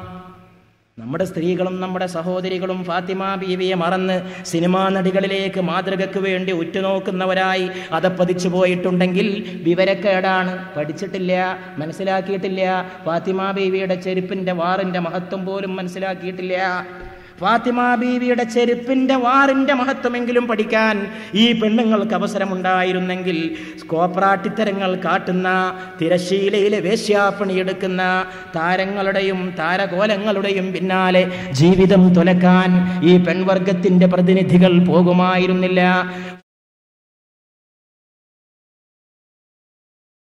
നമ്മുടെ സ്ത്രീകളും നമ്മുടെ സഹോദരികളും ഫാത്തിമ ബീവിയെ മറന്ന് സിനിമാ നടികളിലേക്ക് മാതൃകയ്ക്ക് വേണ്ടി ഉറ്റുനോക്കുന്നവരായി അതപ്പതിച്ചു പോയിട്ടുണ്ടെങ്കിൽ വിവരക്കേടാണ്. പഠിച്ചിട്ടില്ല, മനസ്സിലാക്കിയിട്ടില്ല. ഫാത്തിമ ബീവിയുടെ ചെരുപ്പിന്റെ വാറിന്റെ മഹത്വം പോലും മനസ്സിലാക്കിയിട്ടില്ല. ഫാത്തിമ ബീവിയുടെ ചെരുപ്പിന്റെ വാറിന്റെ മഹത്വമെങ്കിലും പഠിക്കാൻ ഈ പെണ്ണുങ്ങൾക്ക് അവസരമുണ്ടായിരുന്നെങ്കിൽ കോപ്രാട്ടിത്തരങ്ങൾ കാട്ടുന്ന, തിരശീലയിലെ വേശ്യാപ്പണിയെടുക്കുന്ന താരങ്ങളുടെയും താരകോലങ്ങളുടെയും പിന്നാലെ ജീവിതം തുലക്കാൻ ഈ പെൺവർഗത്തിന്റെ പ്രതിനിധികൾ പോകുമായിരുന്നില്ല.